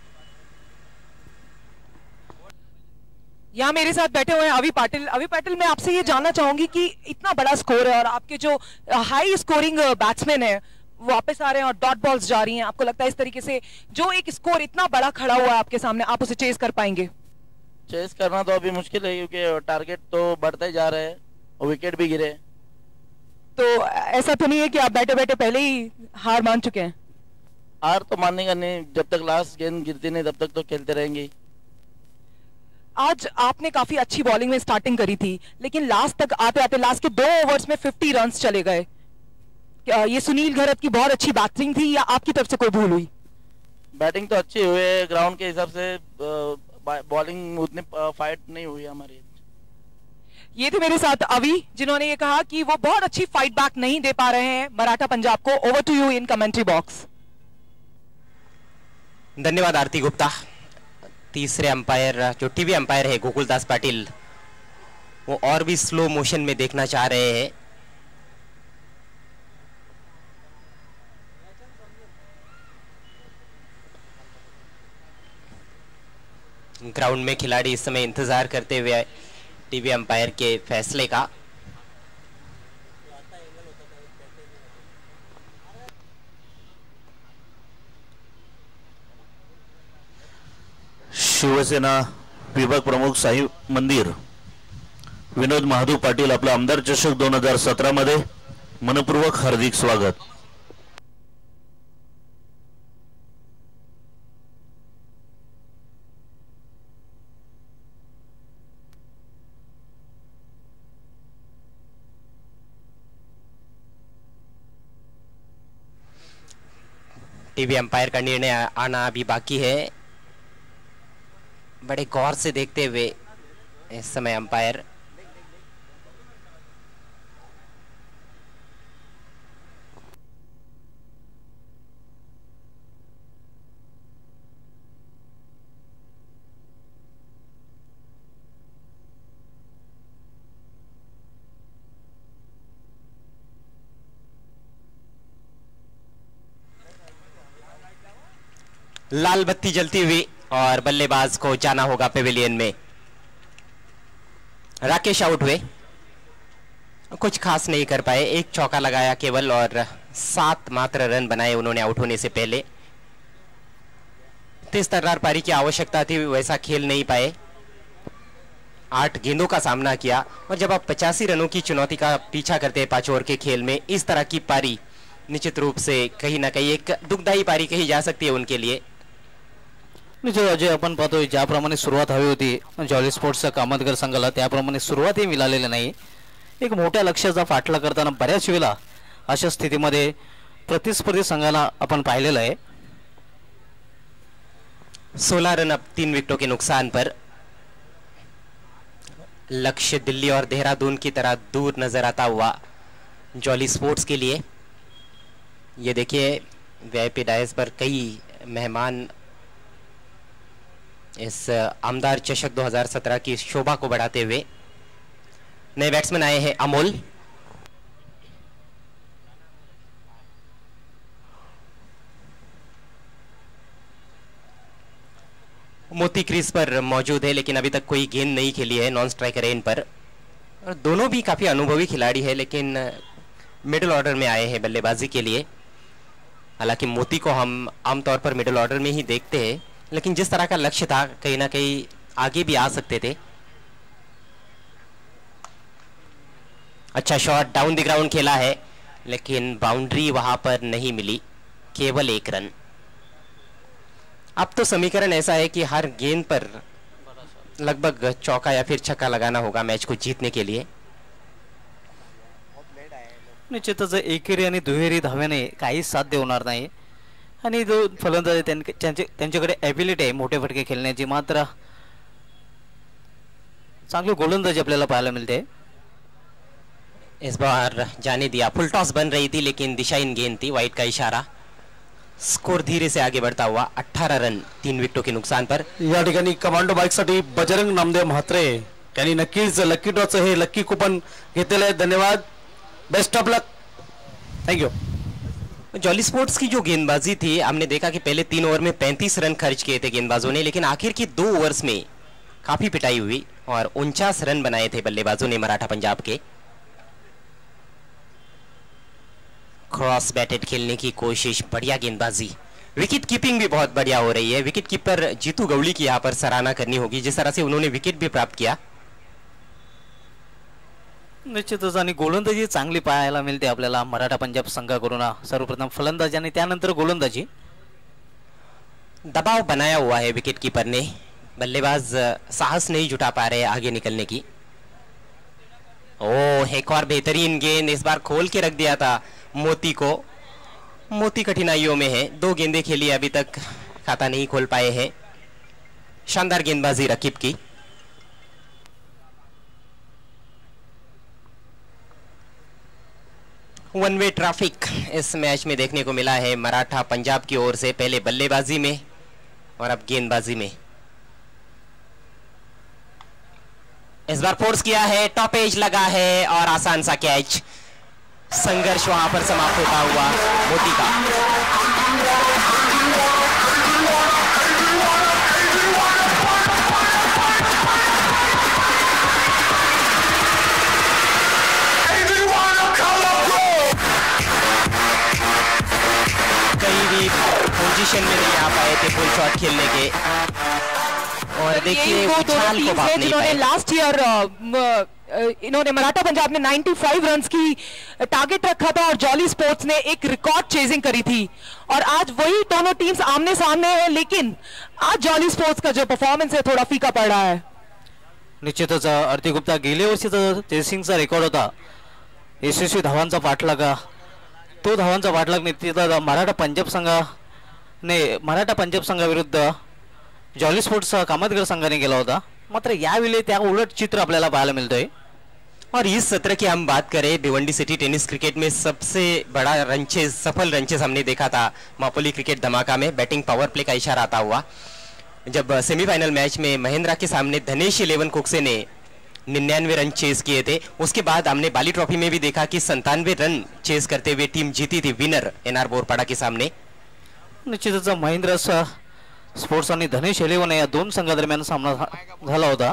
यहाँ मेरे साथ बैठे हुए हैं अभी पाटिल. अभी पाटिल, मैं आपसे ये जानना चाहूंगी कि इतना बड़ा स्कोर है और आपके जो हाई स्कोरिंग बैट्समैन है वापस आ रहे हैं और डॉट बॉल्स जा रही हैं, आपको लगता है इस तरीके से जो एक स्कोर इतना बड़ा खड़ा हुआ है आपके सामने, आप उसे चेस कर पाएंगे? चेस करना तो अभी मुश्किल है क्योंकि टारगेट तो बढ़ते ही जा रहे हैं और विकेट भी गिरे. तो ऐसा तो नहीं है कि आप बैठे बैठे पहले ही हार मान चुके हैं? हार तो मानने का नहीं, जब तक लास्ट गेंद गिरती नहीं तब तक तो खेलते रहेंगे. आज आपने काफी अच्छी बॉलिंग में स्टार्टिंग करी थी, लेकिन लास्ट तक आते आते लास्ट के दो ओवर्स में पचास रन्स चले गए. ये सुनील घरत की बहुत अच्छी बैटिंग थी या आपकी तरफ से कोई भूल हुई? बैटिंग तो अच्छी हुई है, ग्राउंड के हिसाब से बॉलिंग उतनी फाइट नहीं हुई हमारी. ये थे मेरे साथ अवी, जिन्होंने ये कहा कि वो बहुत अच्छी फाइट बैक नहीं दे पा रहे हैं मराठा पंजाब को. Over to you in commentary box. धन्यवाद आरती गुप्ता. तीसरे अंपायर जो टीवी अंपायर है गोकुलदास पाटिल, वो और भी स्लो मोशन में देखना चाह रहे हैं. ग्राउंड में खिलाड़ी इस समय इंतजार करते हुए टीवी अंपायर के फैसले का। शिवसेना विभाग प्रमुख साई मंदिर विनोद महादेव पाटील आपला आमदार चषक दोन हजार सतरा मध्ये मनपूर्वक हार्दिक स्वागत। टीवी अंपायर का निर्णय आना अभी बाकी है। बड़े गौर से देखते हुए इस समय अंपायर लाल बत्ती जलती हुई और बल्लेबाज को जाना होगा पेविलियन में। राकेश आउट हुए, कुछ खास नहीं कर पाए, एक चौका लगाया केवल और सात मात्र रन बनाए उन्होंने आउट होने से पहले। तेज तर्रार पारी की आवश्यकता थी, वैसा खेल नहीं पाए। आठ गेंदों का सामना किया और जब आप पचासी रनों की चुनौती का पीछा करते हैं पांच ओवर के खेल में, इस तरह की पारी निश्चित रूप से कहीं ना कहीं एक दुखदायी पारी कही जा सकती है उनके लिए। निश्चित अजय, आपण पाहतोय ज्याप्रमाणे सुरुवात हवी होती जॉली स्पोर्ट्सच्या कामतगर संघाला, त्याप्रमाणे सुरुवातही मिळालेली नाही। एक मोठ्या लक्ष्याचा फाटला करताना बऱ्याच वेळा अशा स्थितीमध्ये प्रतिस्पर्धी संघाला आपण पाहिलेलं आहे। सोलह रन अब तीन विकेटों के नुकसान पर। लक्ष्य दिल्ली और देहरादून की तरह दूर नजर आता हुआ जॉली स्पोर्ट्स के लिए। ये देखिए वीआईपी डायस पर कई मेहमान इस आमदार चषक दो हज़ार सत्रह की शोभा को बढ़ाते हुए। नए बैट्समैन आए हैं अमोल, मोती क्रीज पर मौजूद है लेकिन अभी तक कोई गेंद नहीं खेली है, नॉन स्ट्राइकर है इन पर। और दोनों भी काफी अनुभवी खिलाड़ी है लेकिन मिडिल ऑर्डर में आए हैं बल्लेबाजी के लिए। हालांकि मोती को हम आमतौर पर मिडिल ऑर्डर में ही देखते हैं, लेकिन जिस तरह का लक्ष्य था कहीं ना कहीं आगे भी आ सकते थे। अच्छा शॉट डाउन द ग्राउंड खेला है लेकिन बाउंड्री वहां पर नहीं मिली, केवल एक रन। अब तो समीकरण ऐसा है कि हर गेंद पर लगभग चौका या फिर छक्का लगाना होगा मैच को जीतने के लिए। निश्चितच एकेरी आणि दुहेरी धाव्याने काही साध्य होणार नाही आणि जो फलंदाज त्यांचे त्यांच्याकडे ॲबिलिटी आहे मोठे फटके खेळण्याची, मात्र चांगली गोलंदाजी आपल्याला पाहायला मिळते। इस बार जाने दिया, फुल टॉस बन रही थी लेकिन दिशाहीन गेंद थी, वाइट का इशारा। स्कोर धीरे से आगे बढ़ता हुआ अठारह रन तीन विकेटों के नुकसान पर। या ठिकाणी कमांडो बाईक साठी बजरंग नामदेव म्हात्रे यांनी नक्कीच लकी ड्रॉचं हे लकी कुपन घेतलेलं आहे। धन्यवाद, best of luck, thank you. Jolly sports की जो गेंदबाजी थी, हमने देखा कि पहले तीन ओवर में पैंतीस रन खर्च किए थे गेंदबाजों ने, लेकिन आखिर की दो ओवर्स में काफी पिटाई हुई और उनचास रन बनाए थे बल्लेबाजों ने मराठा पंजाब के। क्रॉस बैटेड खेलने की कोशिश, बढ़िया गेंदबाजी, विकेट कीपिंग भी बहुत बढ़िया हो रही है। विकेट कीपर जीतू गवली की यहाँ पर सराहना करनी होगी, जिस तरह से उन्होंने विकेट भी प्राप्त किया। निश्चितच आणि गोलंदाजी चांगली पाहायला मिळते आपल्याला मराठा पंजाब संघाकडून। सर्वप्रथम फलंदाजी आणि त्यानंतर गोलंदाजी। दबाव बनाया हुआ है विकेट कीपर ने, बल्लेबाज साहस नहीं जुटा पा रहे आगे निकलने की। ओह, एक और बेहतरीन गेंद, इस बार खोल के रख दिया था मोती को। मोती कठिनाइयों में है, दो गेंदें खेली अभी तक खाता नहीं खोल पाए हैं। शानदार गेंदबाजी रकीब की। वन वे ट्रैफिक इस मैच में देखने को मिला है मराठा पंजाब की ओर से, पहले बल्लेबाजी में और अब गेंदबाजी में। इस बार फोर्स किया है, टॉप एज लगा है और आसान सा कैच। संघर्ष वहां पर समाप्त होता हुआ मोती का। आए थे फुल शॉट खेलने के, और देखिए उछाल को बात नहीं पाए। लास्ट ईयर इन्होंने मराठा पंजाब ने पचानवे रन्स की टारगेट रखा था और जॉली स्पोर्ट्स ने एक रिकॉर्ड चेजिंग करी थी, और आज वही दोनों टीम्स आमने सामने है, लेकिन आज जॉली स्पोर्ट्स का जो परफॉर्मन्स है थोडा फीका पड रहा है। निश्चितच आरती गुप्ता गेल्या वर्षीचा चेसिंगचा रेकॉर्ड होता, यशस्वी धावांचा पाठलागा, तो धावांचा पाठलाग निश्चितच मराठा पंजाब संघाने मराठा पंजाब संघाविरुद्ध जॉली स्पोर्ट्स कामतगर संघाने केला होता, मात्र यावेळी त्या उलट चित्र आपल्याला पाहायला मिळतोय। और इस सत्र की हम बात करें, भिवंडी सिटी टेनिस क्रिकेट में सबसे बड़ा रनचेज, सफल रनचेज हमने देखा था मापोली क्रिकेट धमाका में, बैटिंग पावर प्ले का इशारा आता हुआ, जब सेमीफाइनल मैच में महेंद्रा के सामने धनेश इलेवन कोक्से ने निन्यानवे रन चेस किए थे। उसके बाद हमने बाली ट्रॉफी में भी देखा कि संतानवे रन चेस करते हुए टीम जीती थी विनर एनआर बोरपाड़ा के सामने। निश्चितच महेंद्र स्पोर्ट्स आणि धनेश इलेवन या दोन संघादरम्यान सामना झाला होता।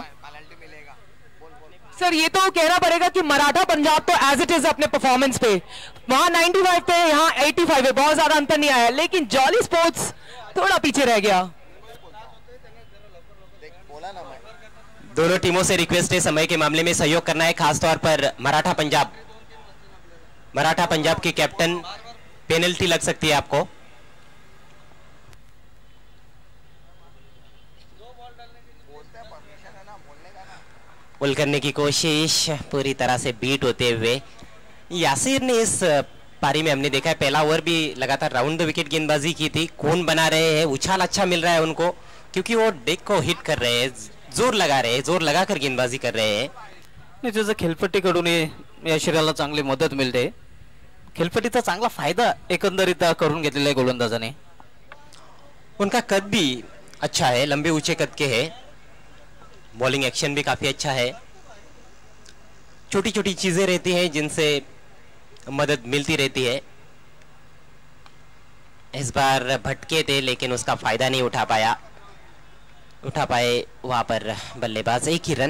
सर ये तो कहना पड़ेगा कि मराठा पंजाब तो एज इट इज अपने परफॉर्मेंस पे, वहां पचानवे पे, यहाँ पचासी है, बहुत ज्यादा अंतर नहीं आया, लेकिन जॉली स्पोर्ट्स थोड़ा पीछे रह गया। दोनों टीमों से रिक्वेस्ट है समय के मामले में सहयोग करना है, खासतौर पर मराठा पंजाब मराठा पंजाब के कैप्टन, पेनल्टी लग सकती है आपको। पुल करने की कोशिश पूरी तरह से बीट होते हुए यासिर ने इस पारी में हमने देखा है, पहला ओवर भी लगातार राउंड द विकेट गेंदबाजी की थी, कोन बना रहे हैं, उछाल अच्छा मिल रहा है उनको, क्योंकि वो डेक को हिट कर रहे हैं, जोर लगा रहे हैं, जोर लगाकर गेंदबाजी कर रहे हैं। निश्चितच खेळपट्टीकडून याशिराला चांगली मदत मिळते, खेळपट्टीचा चांगला फायदा एकंदरीत करून घेतलेला आहे गोलंदाजाने। उनका कद भी अच्छा है, लंबे ऊंचे कद के है, बॉलिंग एक्शन भी काफी अच्छा है, छोटी छोटी चीजें रहती हैं जिनसे मदद मिलती रहती है। इस बार भटके थे लेकिन उसका फायदा नहीं उठा पाया उठा पाए वहां पर बल्लेबाज, एक ही रन।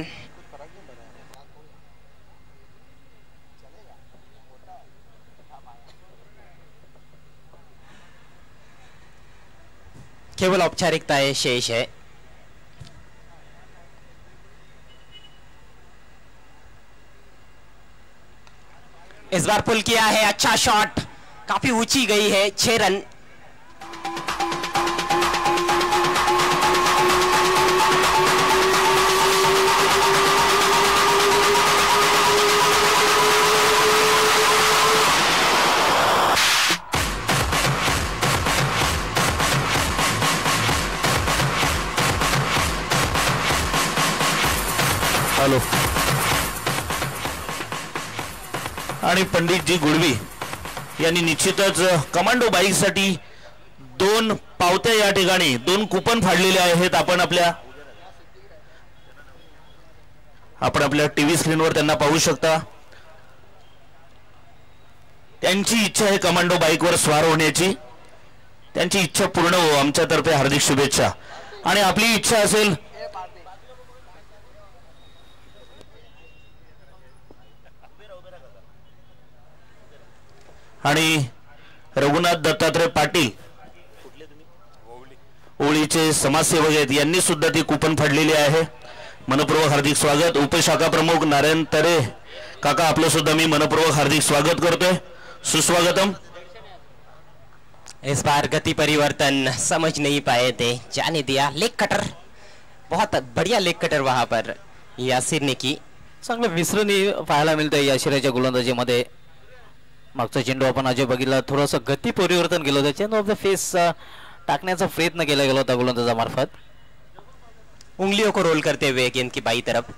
केवल औपचारिकताएं शेष है। इस बार पुल किया है, अच्छा शॉट, काफी ऊंची गई है, छह रन। हॅलो, आणि पंडितजी गुडवी यांनी निश्चितच कमांडो बाईकसाठी दोन पावत्या या ठिकाणी, दोन कुपन फाडलेले आहेत। आपण आपल्या आपण आपल्या टीव्ही स्क्रीनवर त्यांना पाहू शकता। त्यांची इच्छा आहे कमांडो बाईकवर स्वार होण्याची, त्यांची इच्छा पूर्ण हो, आमच्यातर्फे हार्दिक शुभेच्छा। आणि आपली इच्छा असेल आणि रघुनाथ दत्तात्रय पाटील ओळीचे समाजसेवक आहेत, यांनी सुद्धा ती कुपन फाडलेली आहे। मनपूर्वक हार्दिक स्वागत। उपशाखा प्रमुख नारायण तरे काका, आपलं सुद्धा मी मनपूर्वक हार्दिक स्वागत करतोय, सुस्वागतम। इस बार गति परिवर्तन समझ नहीं पाए थे, जाने दिया। लेग कटर, बहुत बढ़िया लेग कटर वहां पर यासिर ने की। चांगलं मिश्रणी पाहायला मिळतंय याशिराच्या गोलंदाजीमध्ये। मागचा चेंडू आपण अजय बघितला, थोडंसं गती परिवर्तन केलं होतं, चेंडू ऑफ द फेस टाकण्याचा प्रयत्न केला गेला होता गोलंदाजामार्फत। उंगलियों को रोल करते हुए गेंद की बाई तरफ।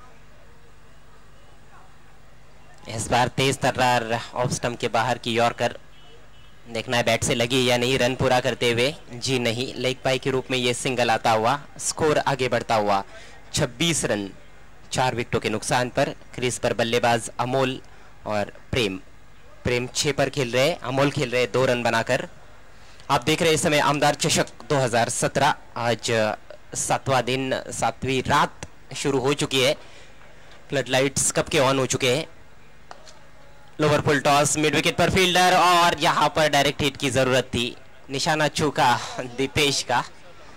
इस बार तेज तर्रार ऑफ स्टंप के बाहर की यॉर्कर, देखना है बैट से लगी या नहीं। रन पूरा करते हुए, जी नहीं, लेग बाई के रूप में ये सिंगल आता हुआ, स्कोर आगे बढ़ता हुआ छब्बीस रन चार विकेटों के नुकसान पर। क्रीज पर बल्लेबाज अमोल और प्रेम प्रेम छह पर खेल रहे, अमोल खेल रहे दो रन बनाकर। आप देख रहे हैं इस समय आमदार चषक दो हज़ार सत्रह, आज सातवां दिन, सातवीं रात शुरू हो चुकी है। फ्लड लाइट्स कब के ऑन हो चुके हैं। Lower full toss, mid wicket पर फील्डर, और यहां पर डायरेक्ट हिट की जरूरत थी, निशाना चूका दीपेश का।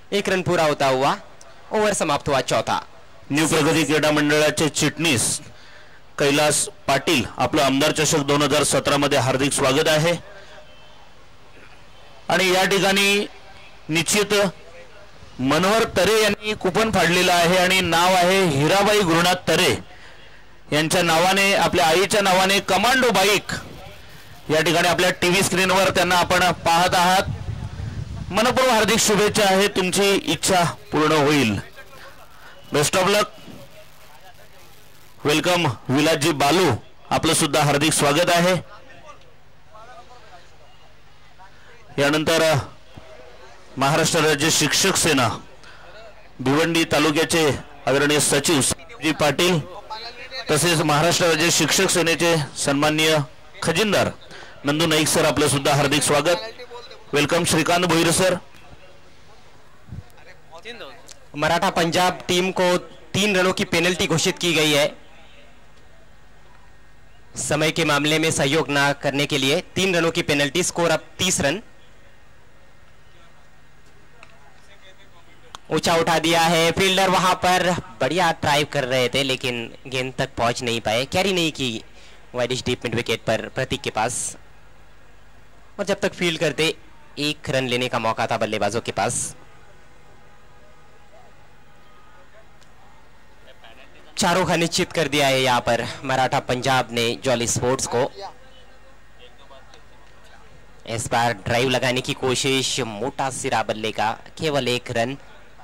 एक रन पूरा होता हुआ ओव्हर समाप्त हुआ चौथा. न्यू प्रगती क्रीडा मंडळाचे चिटणीस कैलास पाटील आपलं आमदार चषक दोन हजार सतरा मध्ये हार्दिक स्वागत आहे. आणि या ठिकाणी निश्चित मनोहर तरे यांनी कुपन फाडलेलं आहे आणि नाव आहे हिराबाई गुरुनाथ तरे यांच्या नावाने, आपल्या आईच्या नावाने कमांडो बाईक या ठिकाणी आपल्या टीव्ही स्क्रीनवर त्यांना आपण पाहत आहात. मनपूर्वक हार्दिक शुभेच्छा आहे. तुमची इच्छा पूर्ण होईल. Best of luck. Welcome Vilasji Balu, आपलं सुद्धा हार्दिक स्वागत आहे. यानंतर महाराष्ट्र राज्य शिक्षक सेना भिवंडी तालुक्याचे आदरणीय सचिव जी पाटील तसेच महाराष्ट्र राज्य शिक्षक सेनेचे सन्माननीय खजिनदार नंदू नाईक सर, आपलं सुद्धा हार्दिक स्वागत. Welcome Shrikant Bhoir sir. Maratha Punjab team को तीन रनों की पेनल्टी घोषित की गई है. समय के मामले में सहयोग ना करने के लिए तीन रनों की पेनल्टी. स्कोर अब तीस रन. ऊंचा उठा दिया है फील्डर, वहां पर बढ़िया ड्राइव कर रहे थे लेकिन गेंद तक पहुंच नहीं पाए, कैरी नहीं की वाइडिश डीप मिड विकेट पर प्रतीक के पास. और जब तक फील्ड करते एक रन लेने का मौका था बल्लेबाजों के पास. चारों का निश्चित कर दिया है यहां पर मराठा पंजाब ने जॉली स्पोर्ट्स को. इस बार ड्राइव लगाने की कोशिश, मोटा सिरा बल्ले का, केवल एक रन.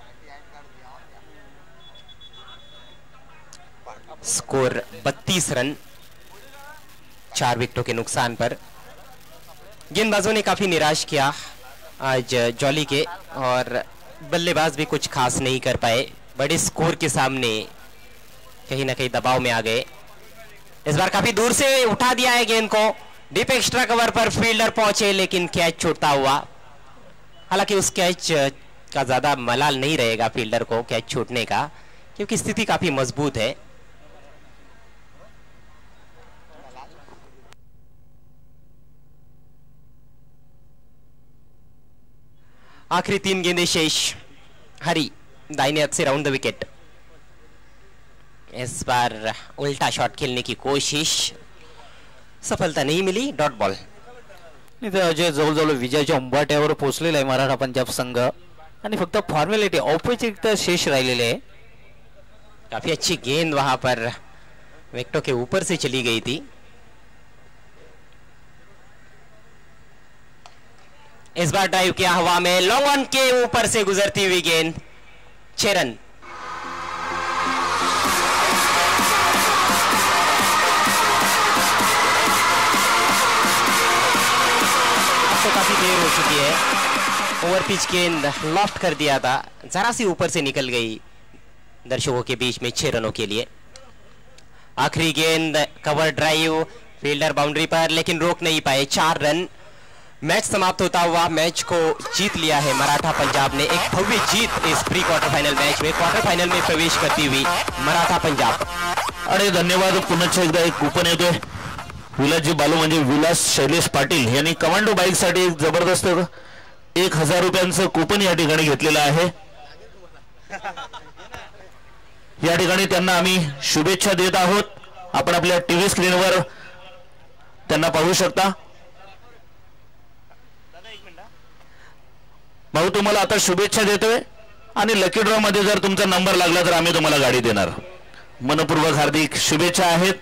स्कोर बत्तीस रन, चार विकेटों के नुकसान पर. गेंदबाजों ने काफी निराश किया आज जॉली के और बल्लेबाज भी कुछ खास नहीं कर पाए. बड़े स्कोर के सामने कहीं ना कहीं दबाव में आ गए. इस बार काफी दूर से उठा दिया है गेंद को. डीप एक्स्ट्रा कवर पर फील्डर पहुंचे लेकिन कैच छूटता हुआ. हालांकि उस कैच का ज्यादा मलाल नहीं रहेगा फील्डर को कैच छूटने का, क्योंकि स्थिति काफी मजबूत है. आखिरी तीन गेंदें शेष. हरी दाहिने हाथ से राउंड द विकेट. इस बार उल्टा शॉट खेलने की कोशिश, सफलता नहीं मिली. Dot ball. इथे अजय जवळजवळ विजयाच्या उंबाट्यावर पोहोचलेला आहे मराठा पंजाब संघ आणि फक्त फॉर्मॅलिटी औपचारिकता शेष राहिलेले आहे. काफी अच्छी गेंद वहां पर विकेटों के ऊपर से चली गई थी. इस बार ड्राइव किया हवा में, लॉन्ग ऑन के ऊपर से गुजरती हुई गेंद. छह रन. तो काफी देर हो चुकी है. ओवर पिच गेंद लॉफ्ट कर दिया था, जरा सी ऊपर से निकल गई दर्शकों के बीच में. छह रनों के लिए आखिरी गेंद, कवर ड्राइव, फील्डर बाउंड्री पर लेकिन रोक नहीं पाए. चार रन. मैच समाप्त होता हुआ मैच को जीत लिया है मराठा पंजाब ने. एक भव्य जीत इस प्री क्वार्टर फाइनल मैच में. क्वार्टर फाइनल में प्रवेश करती हुई मराठा पंजाब. अरे धन्यवाद. पुन्हा एकदा एक कूपन येतोय. विलासजी बालू म्हणजे विलास शैलेश पाटील यांनी कमांडो बाईक साठी एक जबरदस्त एक हजार रुपयांचं कूपन या ठिकाणी घेतलेलं आहे. या ठिकाणी त्यांना आम्ही शुभेच्छा देत आहोत. आपण आपल्या टीव्ही स्क्रीनवर त्यांना पाहू शकता. भाऊ तुम्हाला आता शुभेच्छा देतोय आणि लकी ड्रॉ मध्ये जर तुमचा नंबर लागला तर आम्ही तुम्हाला गाडी देणार. मनपूर्वक हार्दिक शुभेच्छा आहेत.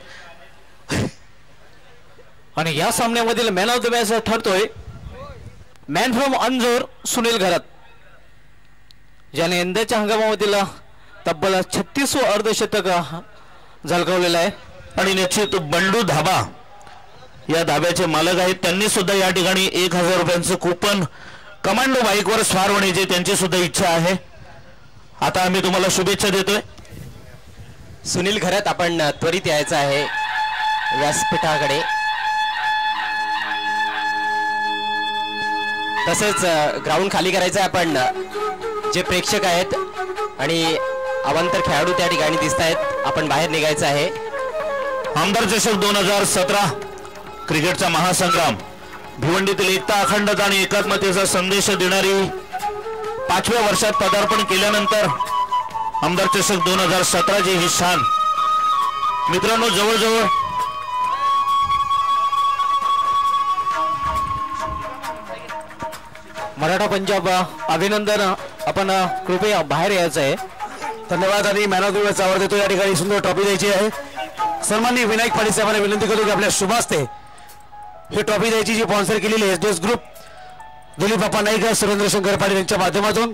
आणि या सामन्यामधील मॅन ऑफ द मॅच ठरतोय मॅन फ्रॉम अंजोर सुनील घरात, ज्याने यंदाच्या हंगामामधील तब्बल छत्तीस अर्धशतक झळकावलेलं आहे. आणि निश्चित बंडू धाबा या धाब्याचे मालक आहेत. त्यांनी सुद्धा या ठिकाणी एक हजार रुपयांचं कूपन कमांडो बाईकवर स्वार होण्याची त्यांची सुद्धा इच्छा आहे. आता आम्ही तुम्हाला शुभेच्छा देतोय. सुनील घरात आपण त्वरित यायचं आहे व्यासपीठाकडे. तसेच ग्राउंड खाली करायचं आहे. आपण जे प्रेक्षक आहेत आणि अवांतर खेळाडू त्या ठिकाणी दिसत आहेत, आपण बाहेर निघायचं आहे. आमदार चषक दोन हजार सतरा क्रिकेटचा महासंग्राम, भिवंडीतील एकता, अखंडता आणि एकात्मतेचा संदेश देणारी पाचव्या वर्षात पदार्पण केल्यानंतर आमदार चषक दोन हजार सतराची ही शान मित्रांनो जवळजवळ मराठा पंजाब अभिनंदन. आपण कृपया बाहेर यायचं आहे. धन्यवाद. आणि man of the match award देतो. या ठिकाणी सुंदर ट्रॉफी द्यायची आहे. सन्माननीय विनायक पाटील साहेबांना विनंती करतो की आपल्या शुभ हस्ते ही ट्रॉफी द्यायची जी स्पॉन्सर केलेली S D S group Dilip Bappa Naik Surendra Shankar Patil यांच्या माध्यमातून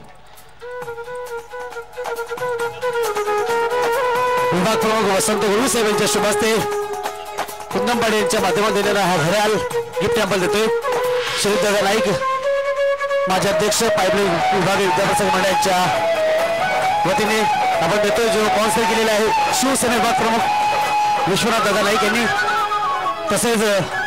विभाग प्रमुख वसंत गुरु साहेब यांच्या शुभ हस्ते कुंदम पाटील यांच्या माध्यमातून देणारा हा घड्याळ गिफ्ट टॅम्पल देतोय. श्री दादा नाईक माझे अध्यक्ष पाईपलाईन विभाग विद्यापीठ मंडळाच्या वतीने आपण देतोय. जो स्पॉन्सर केलेला आहे शिवसेना विभाग प्रमुख विश्वनाथ दादा नाईक यांनी. तसेच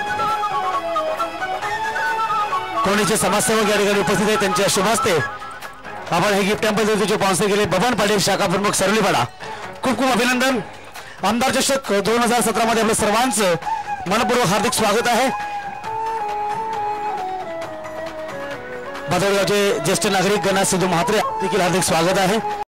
कोणीचे समाजसेवक या ठिकाणी उपस्थित आहेत त्यांच्या शुभ हस्ते आपण हे गिफ्ट टॅम्पल देतो. जे स्पॉन्सर केले बबन पाटील शाखा प्रमुख सरलीपाडा. खूप खूप अभिनंदन. आमदार चषक दोन हजार सतरा मध्ये आपल्या सर्वांचं मनपूर्वक हार्दिक स्वागत आहे. बादळगावचे ज्येष्ठ नागरिक गणा सिद्धू म्हात्रे देखील हार्दिक स्वागत आहे.